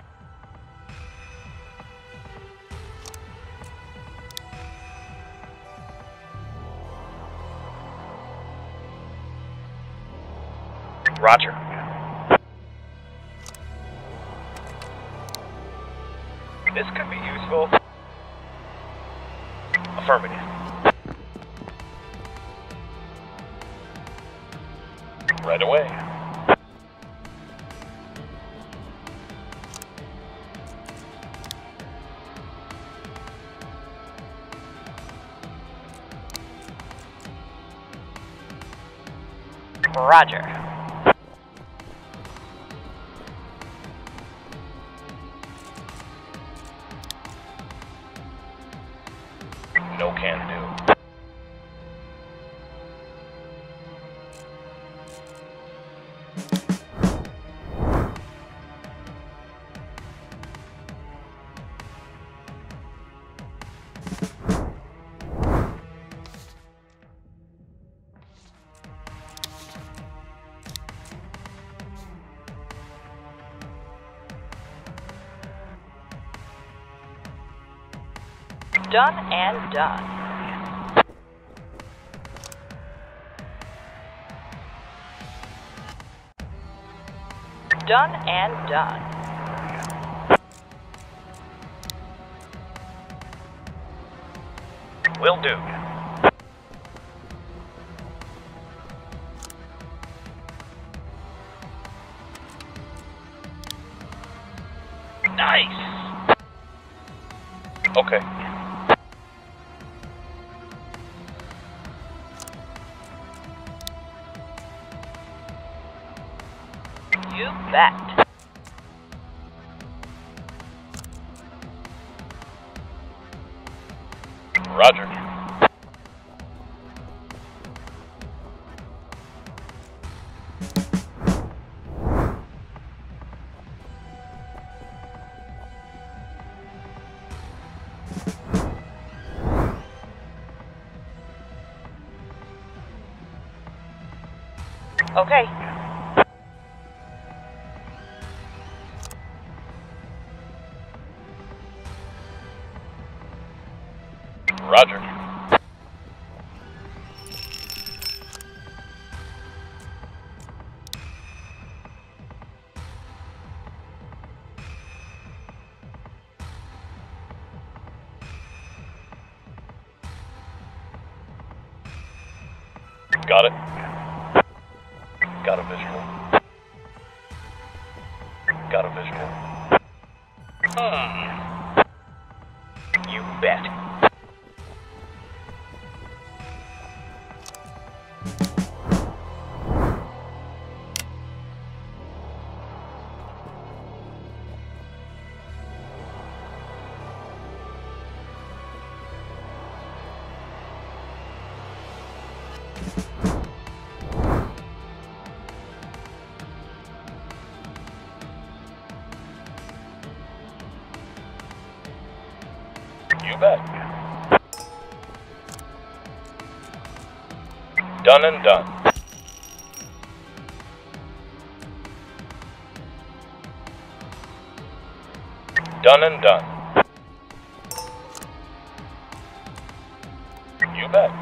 Roger. This could be useful. Affirmative. Right away. Roger. No can do. Done and done. Done and done. Will do. Nice. Okay. You bet. Roger. Okay. Got it. Got a visual. Got a visual. You bet. You bet. Done and done. Done and done. You bet.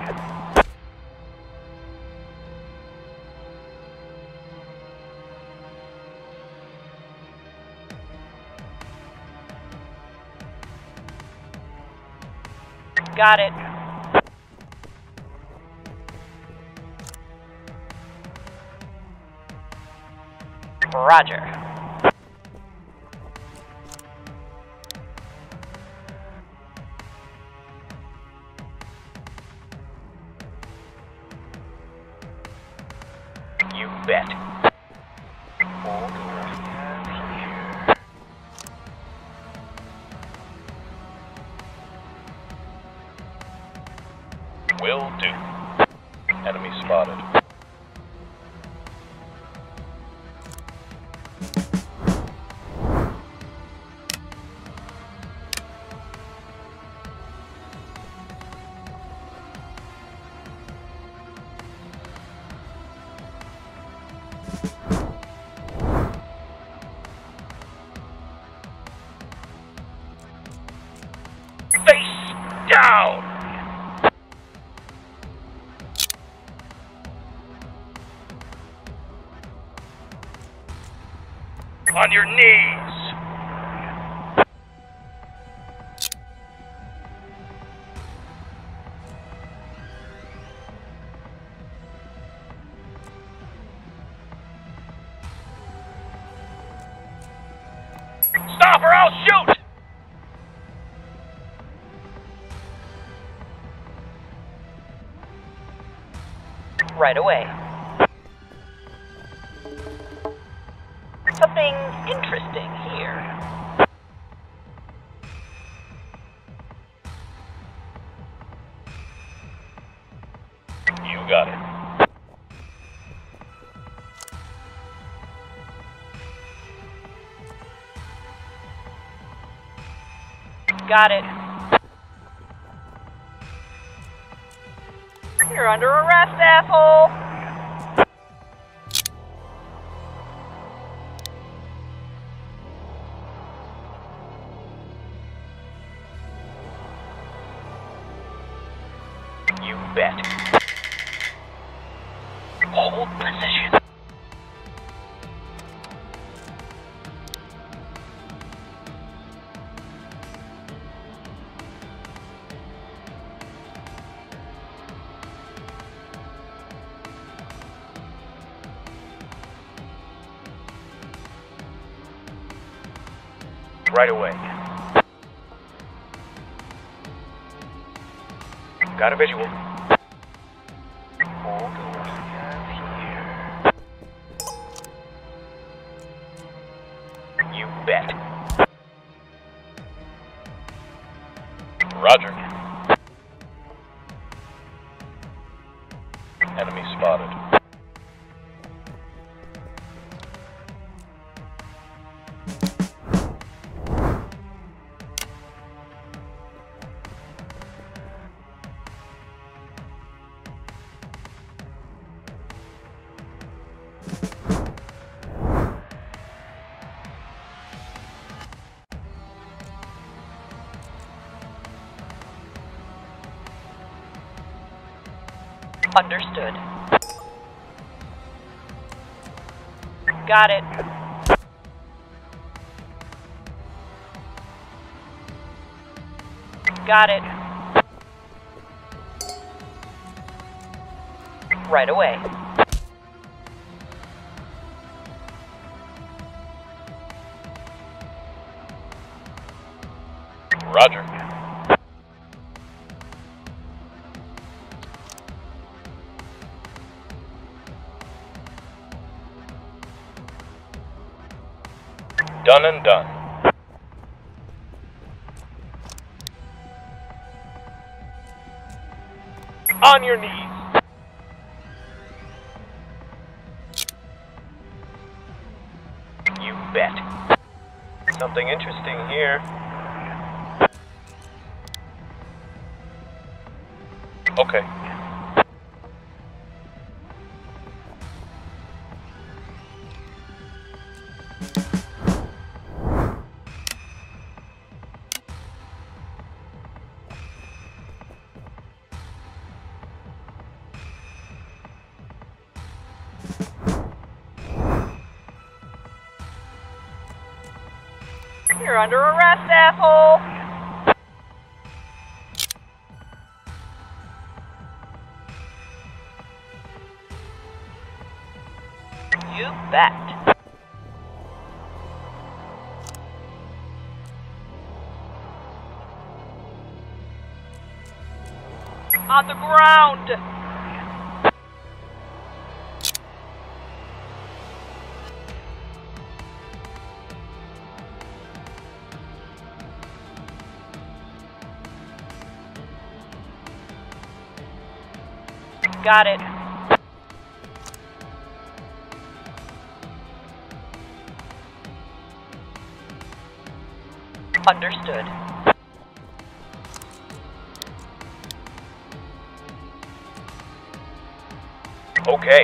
Got it. Roger. You bet. All we have here. Will do. Enemy spotted. Face down! On your knees! Stop or I'll shoot! Right away. Something interesting here. You got it. Got it. You're under arrest, asshole! You bet. Hold position. Right away. Got a visual. All we have here. You bet. Roger. Enemy spotted. Understood. Got it. Got it. Right away. Roger. Done and done. On your knees. You bet. Something interesting here. Okay. You're under arrest, asshole! You bet. On the ground! Got it. Understood. Okay.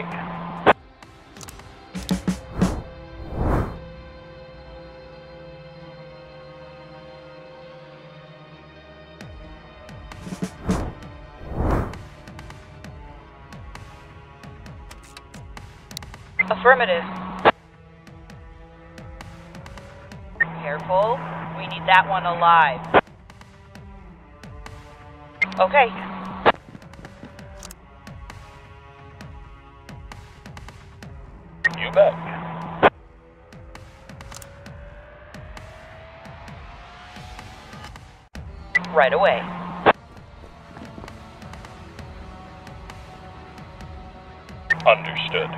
Affirmative. Careful. We need that one alive. Okay. You bet. Right away. Understood.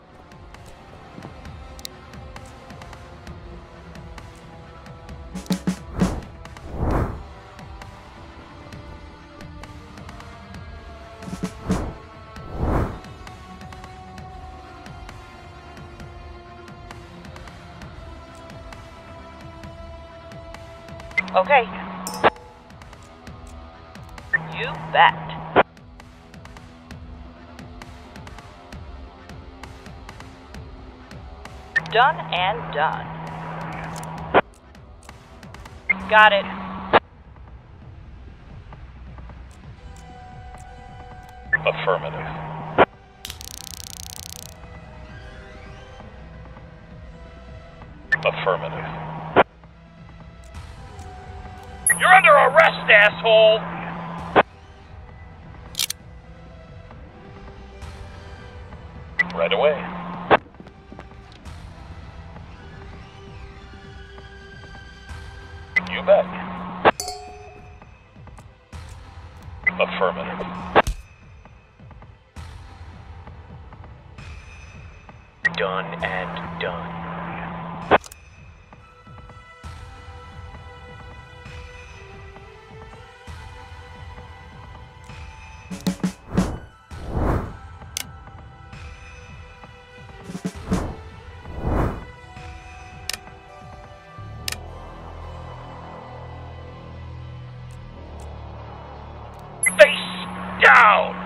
Okay. You bet. Done and done. Got it. Affirmative. Affirmative. You're under arrest, asshole! Right away. You bet. Affirmative. Done and done. Face down!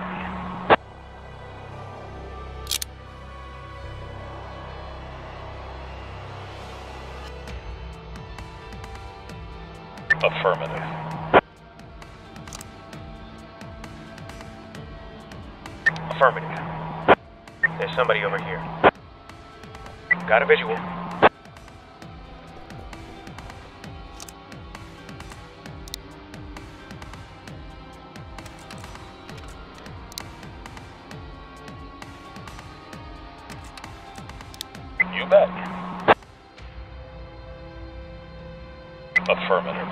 Affirmative. Affirmative. There's somebody over here. Got a visual. bet. Affirmative.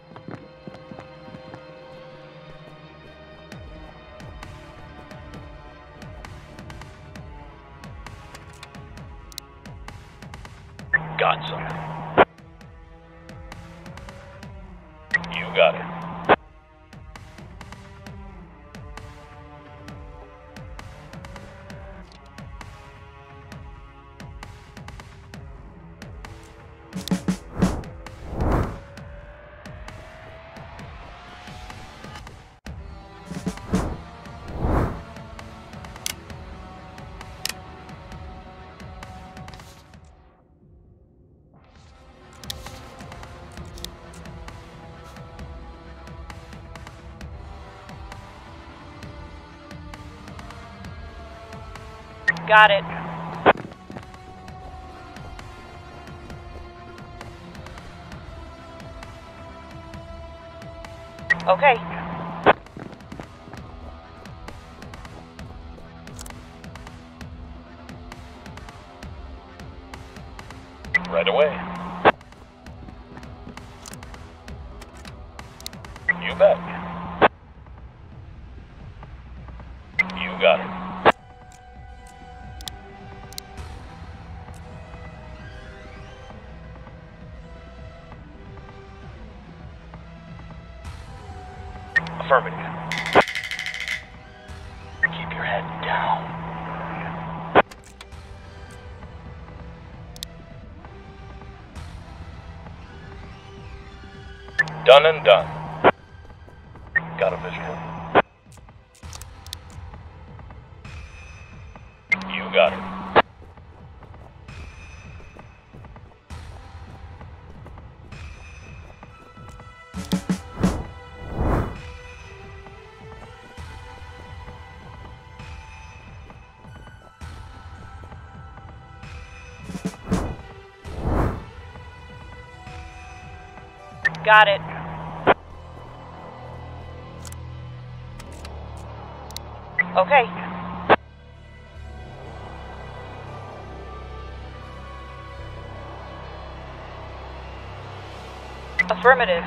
Got something. You got it. Got it. Okay. Right away. You bet. You got it. Affirmative. Keep your head down. Done and done. Got a visual. You got it. Got it. Okay. Affirmative.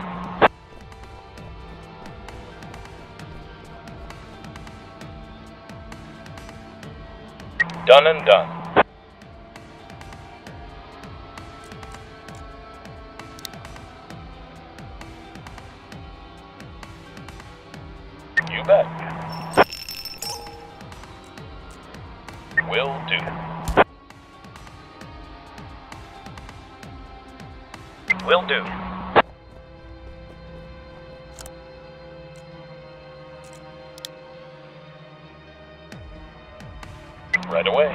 Done and done. You bet. Will do. Will do. Right away.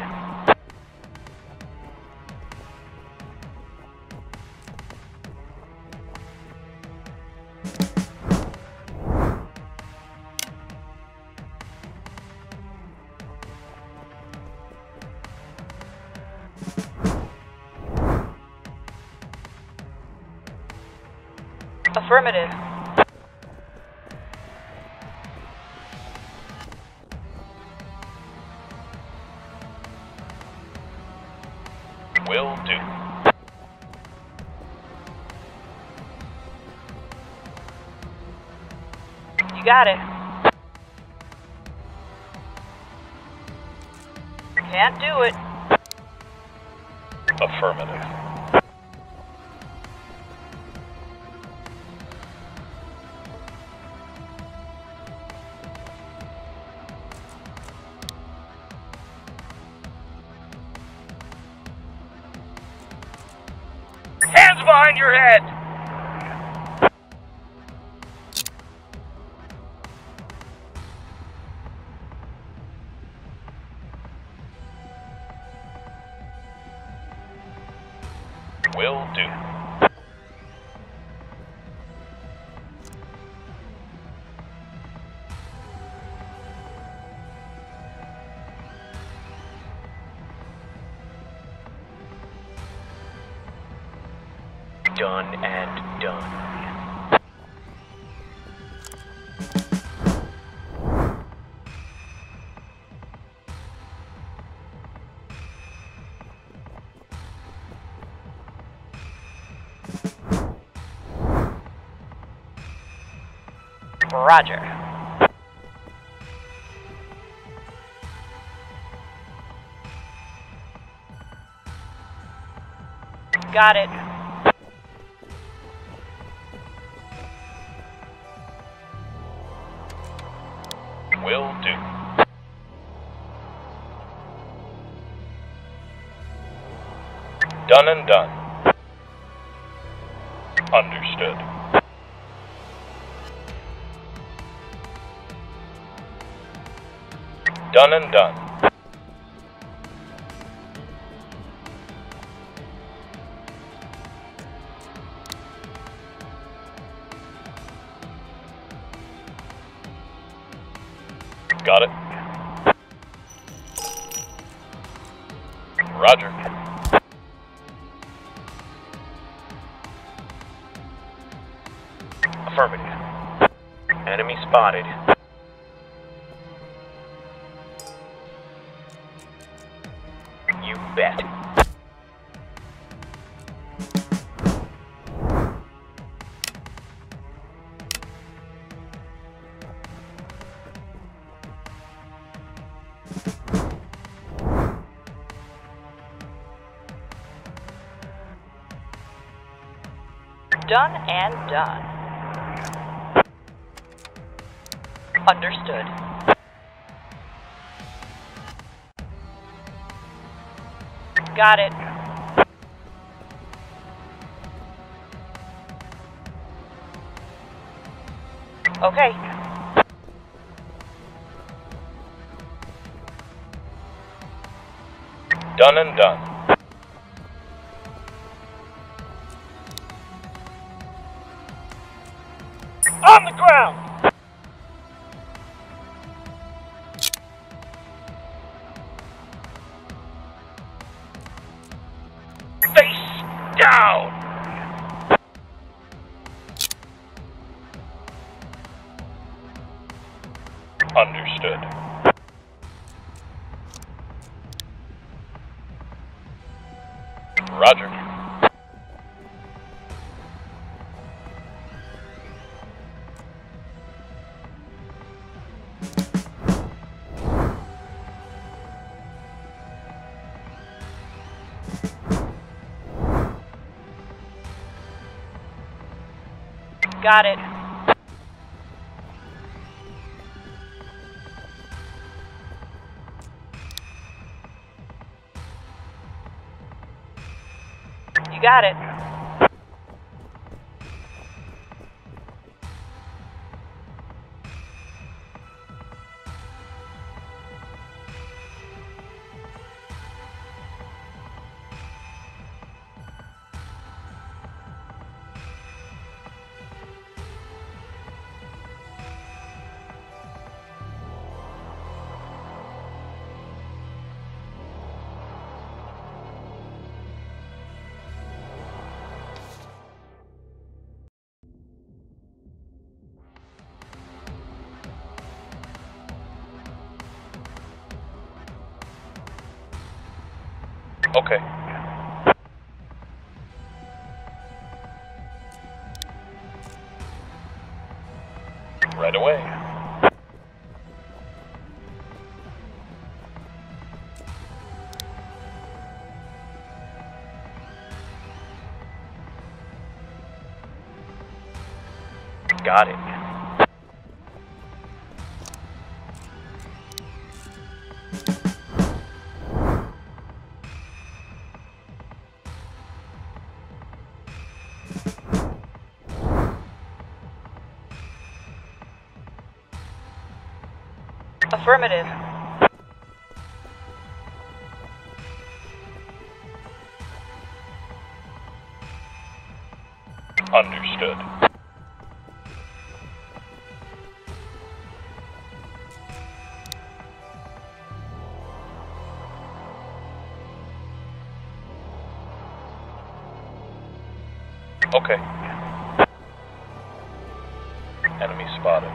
Affirmative. Will do. You got it. Can't do it. Affirmative. Hands behind your head! Will do. Done and done. Roger. Got it. Will do. Done and done. Understood. Done and done. Got it. Roger. Affirmative. Enemy spotted. You bet. Done and done. Understood. Got it. Okay. Done and done. On the ground! Face down! Understood. Roger. Got it. You got it. Okay. Right away. Got it. Affirmative. Understood. Okay. Enemy spotted.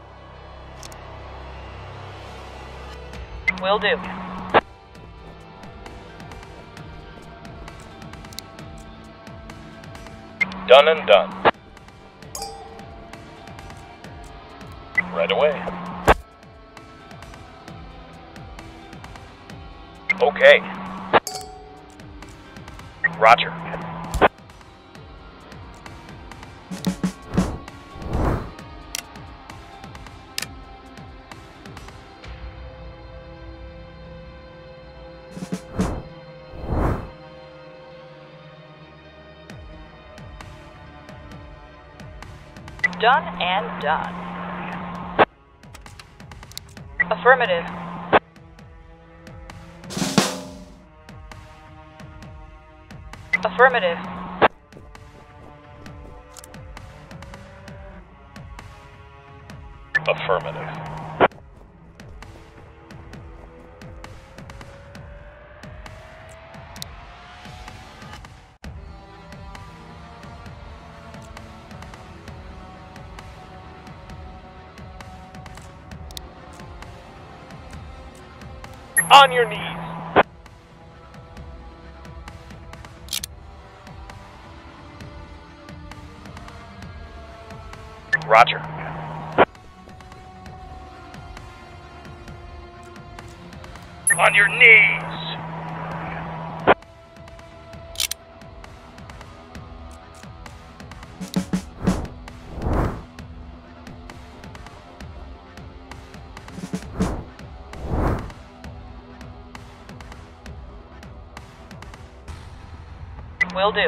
Will do. Done and done. away. Okay. Roger. Done and done. Affirmative. Affirmative. Affirmative. On your knees. Roger. On your knees. Will do.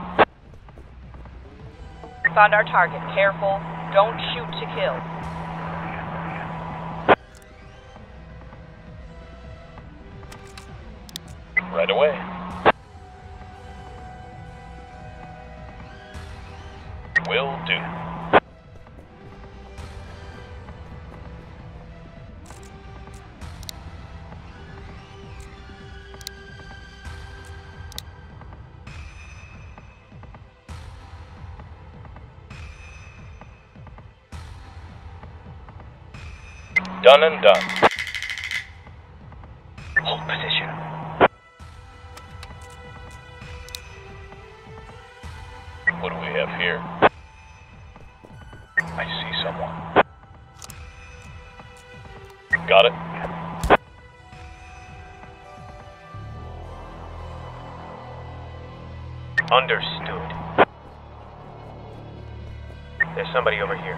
Found our target. Careful. Don't shoot to kill. Right away. Will do. Done and done. Hold position. What do we have here? I see someone. Got it. Understood. There's somebody over here.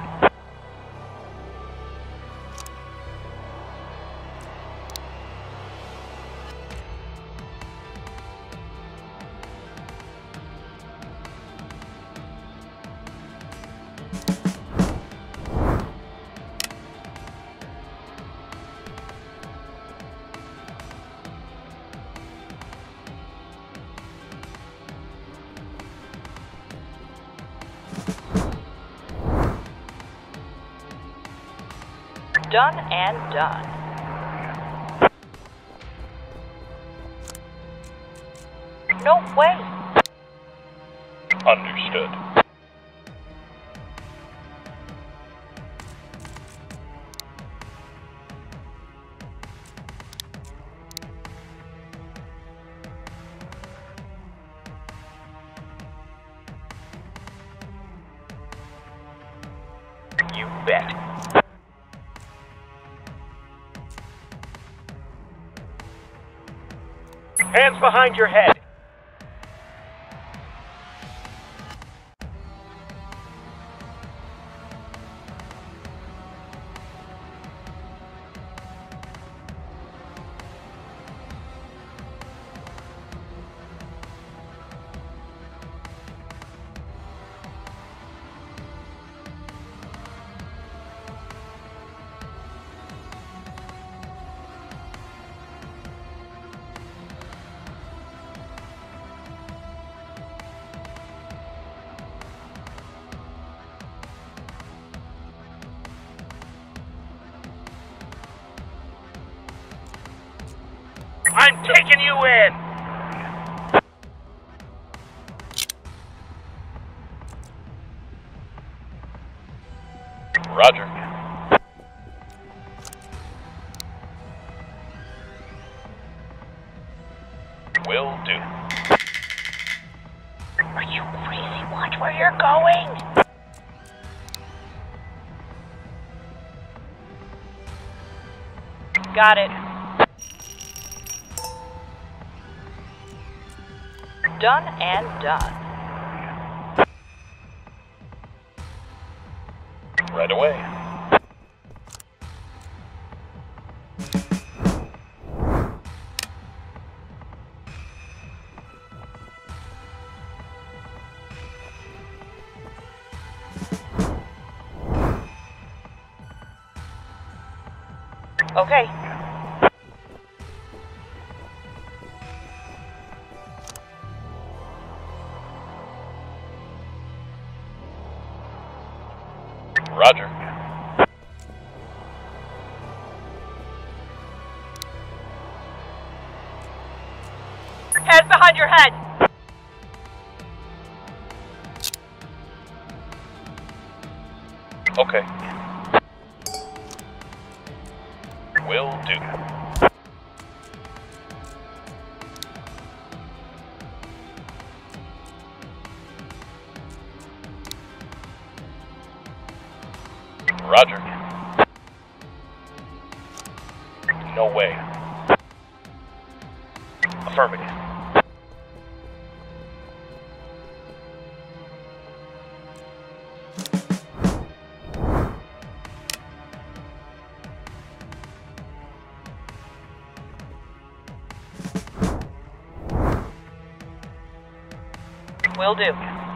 Done and done. No way. Understood. You bet. Hands behind your head. I'm taking you in! Roger. Will do. Are you crazy? Watch where you're going. Got it. Done and done. Right away. Okay. Roger. Hands behind your head. Okay. Will do. Roger. No way. Affirmative. Will do.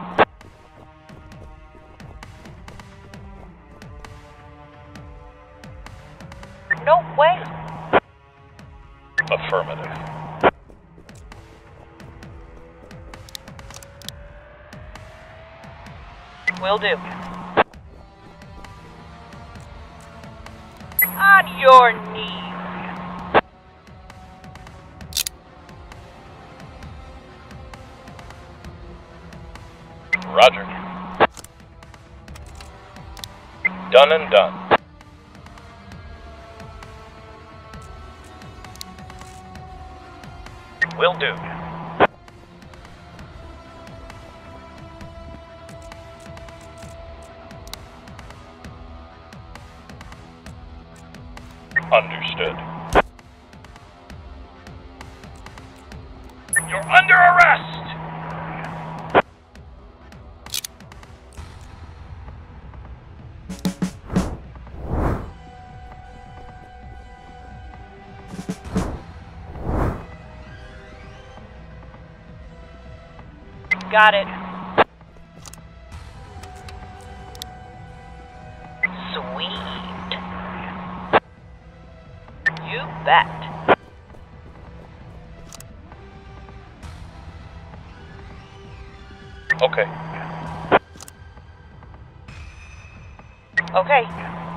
No way. Affirmative. Will do. On your knees. Roger. Done and done. Will do. Understood. You're under arrest! Got it. Sweet. You bet. Okay. Okay.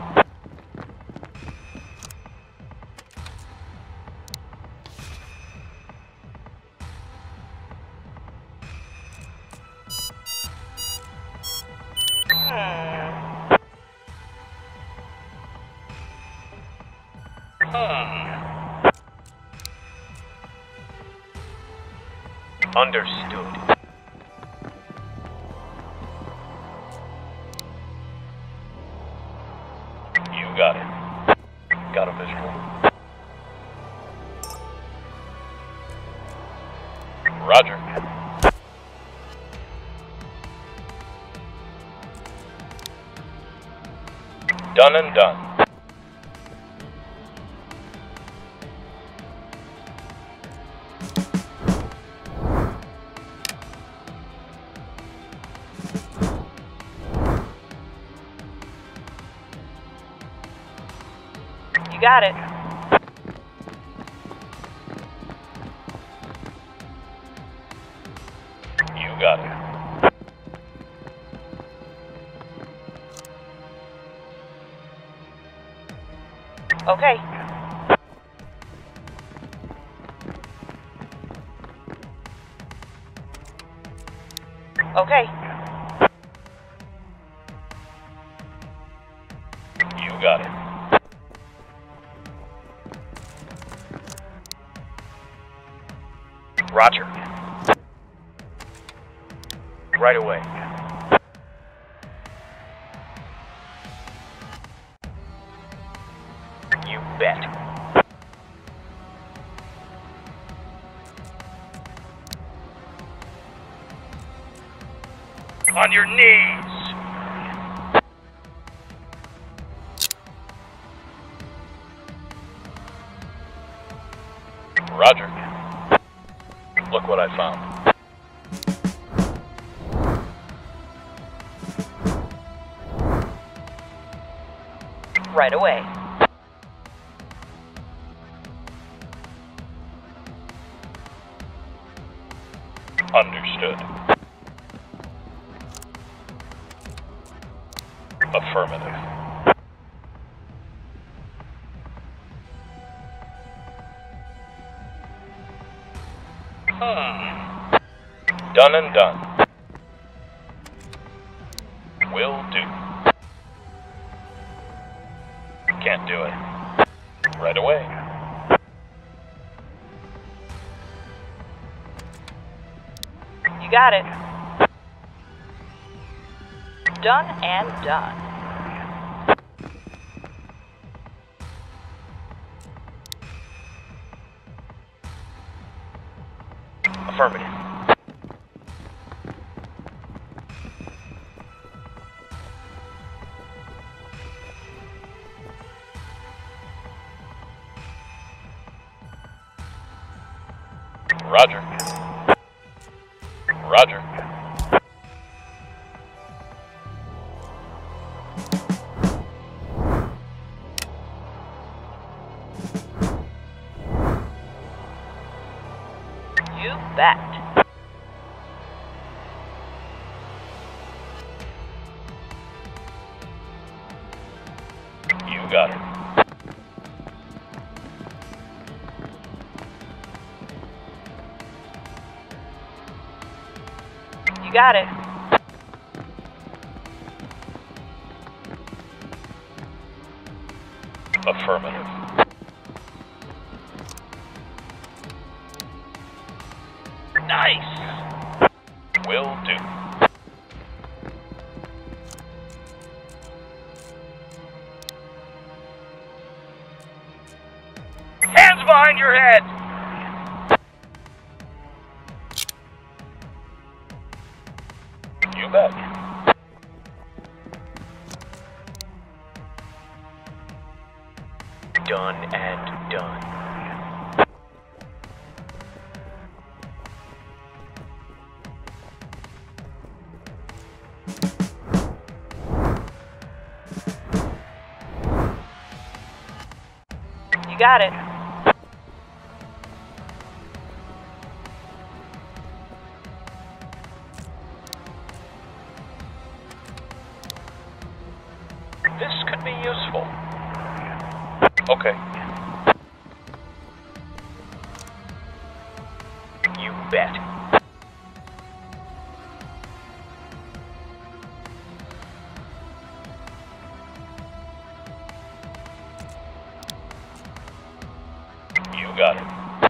Understood. You got it. Got a visual. Roger. Done and done. You got it. You got it. Okay. Okay. You got it. Roger. Right away. You bet. On your knees! Roger. Look what I found. Right away. Understood. Affirmative. Done and done. Will do. Can't do it. Right away. You got it. Done and done. Affirmative. Roger. Roger. You bet. You got it. You got it. Affirmative. Nice! Will do. Hands behind your head! You bet. Done and done. You got it. This could be useful. Okay. You bet. You got it.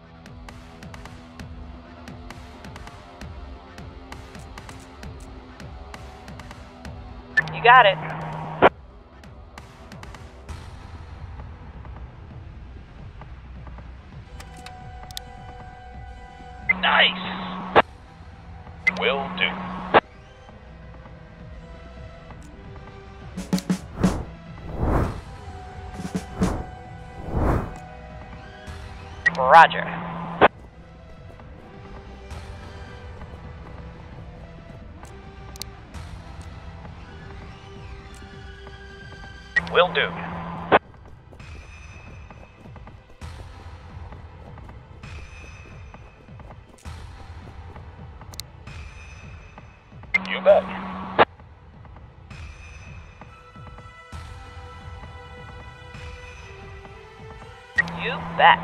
You got it. Nice! Will do. Roger. Will do. You bet. You bet.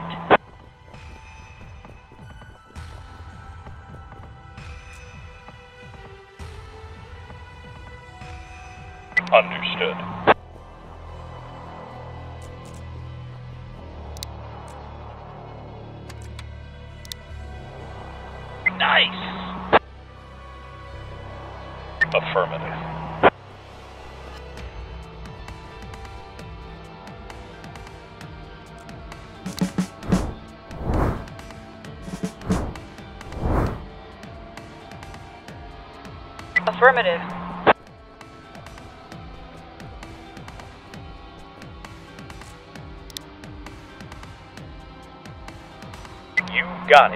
Understood. Nice! Affirmative. Affirmative. You got it.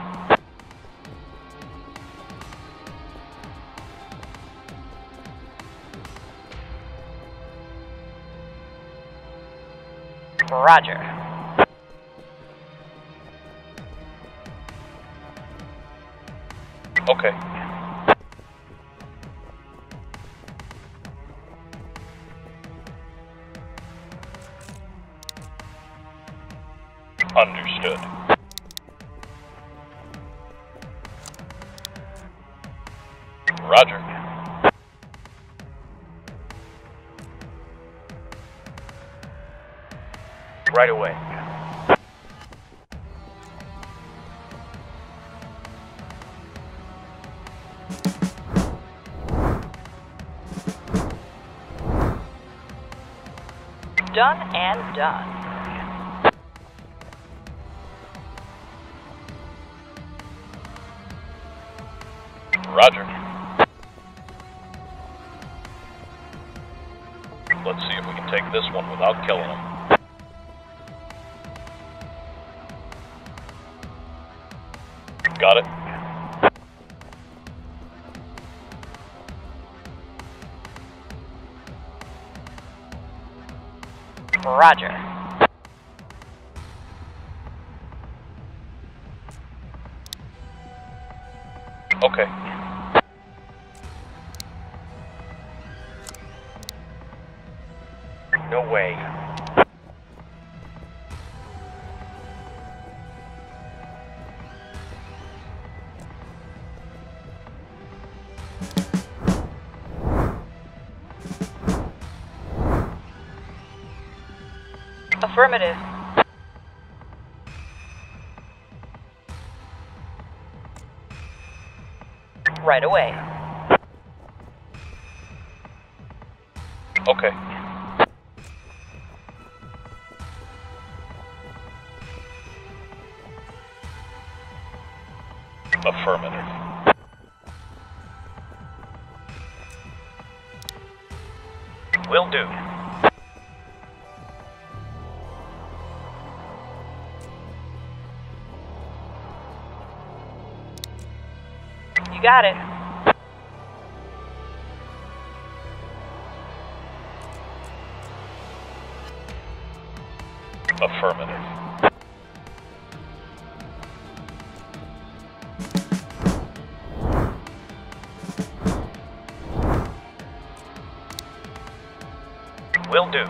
Roger. Okay. Understood. Roger. Right away. Done and done. Roger. Let's see if we can take this one without killing him. Got it. Roger. Okay. No way. Affirmative. Right away. Okay. Affirmative. Will do. You got it. Affirmative. Will do.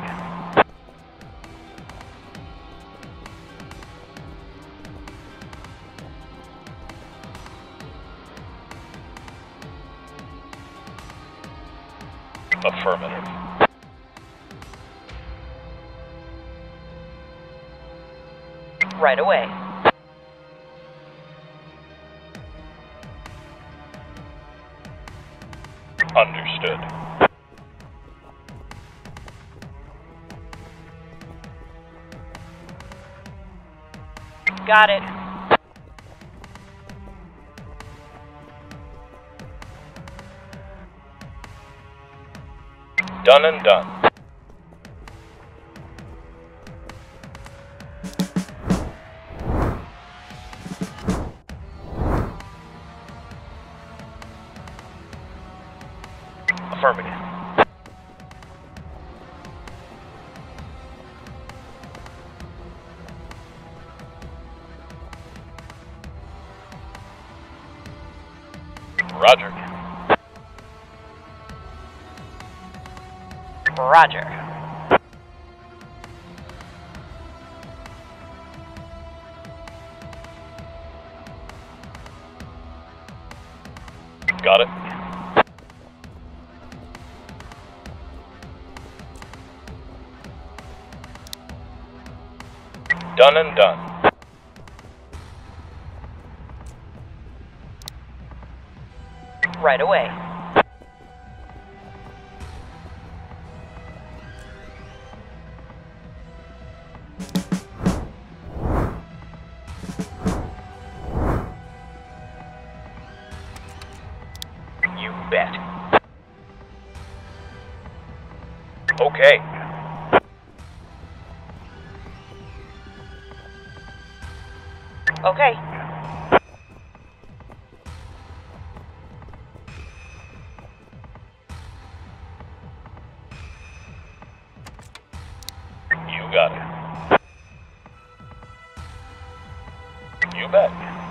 Affirmative. Right away. Understood. Got it. Done and done. Affirmative. Roger. Roger. Got it. Done and done. Right away. You bet. Okay. Okay. You got it. You bet.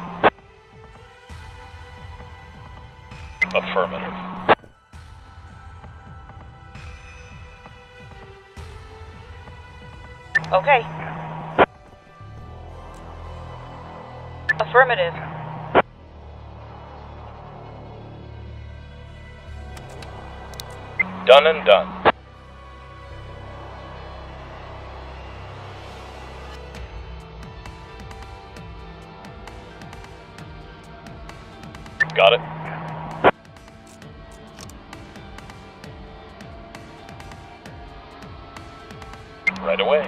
Affirmative. Okay. Affirmative. Done and done. Got it. Right away.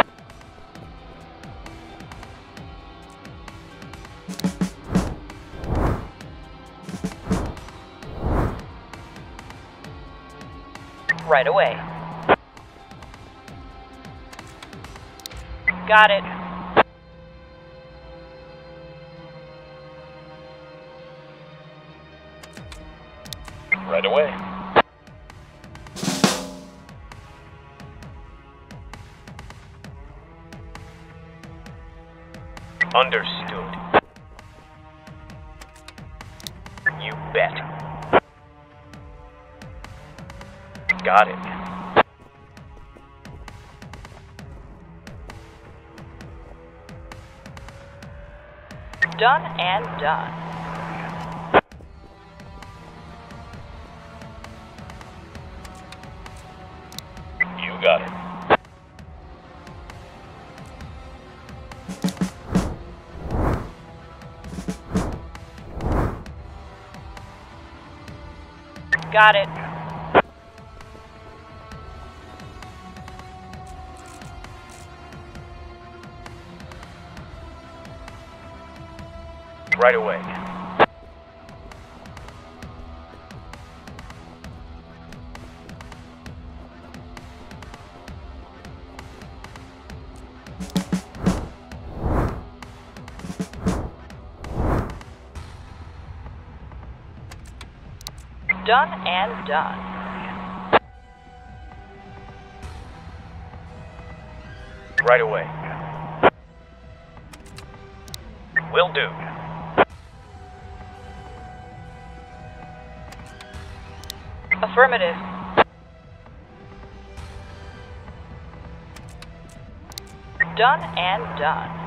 Right away. Got it. Right away. Understood. You bet. Got it. Done and done. You got it. Got it. Right away. Done and done. Right away. Will do. Affirmative. Done and done.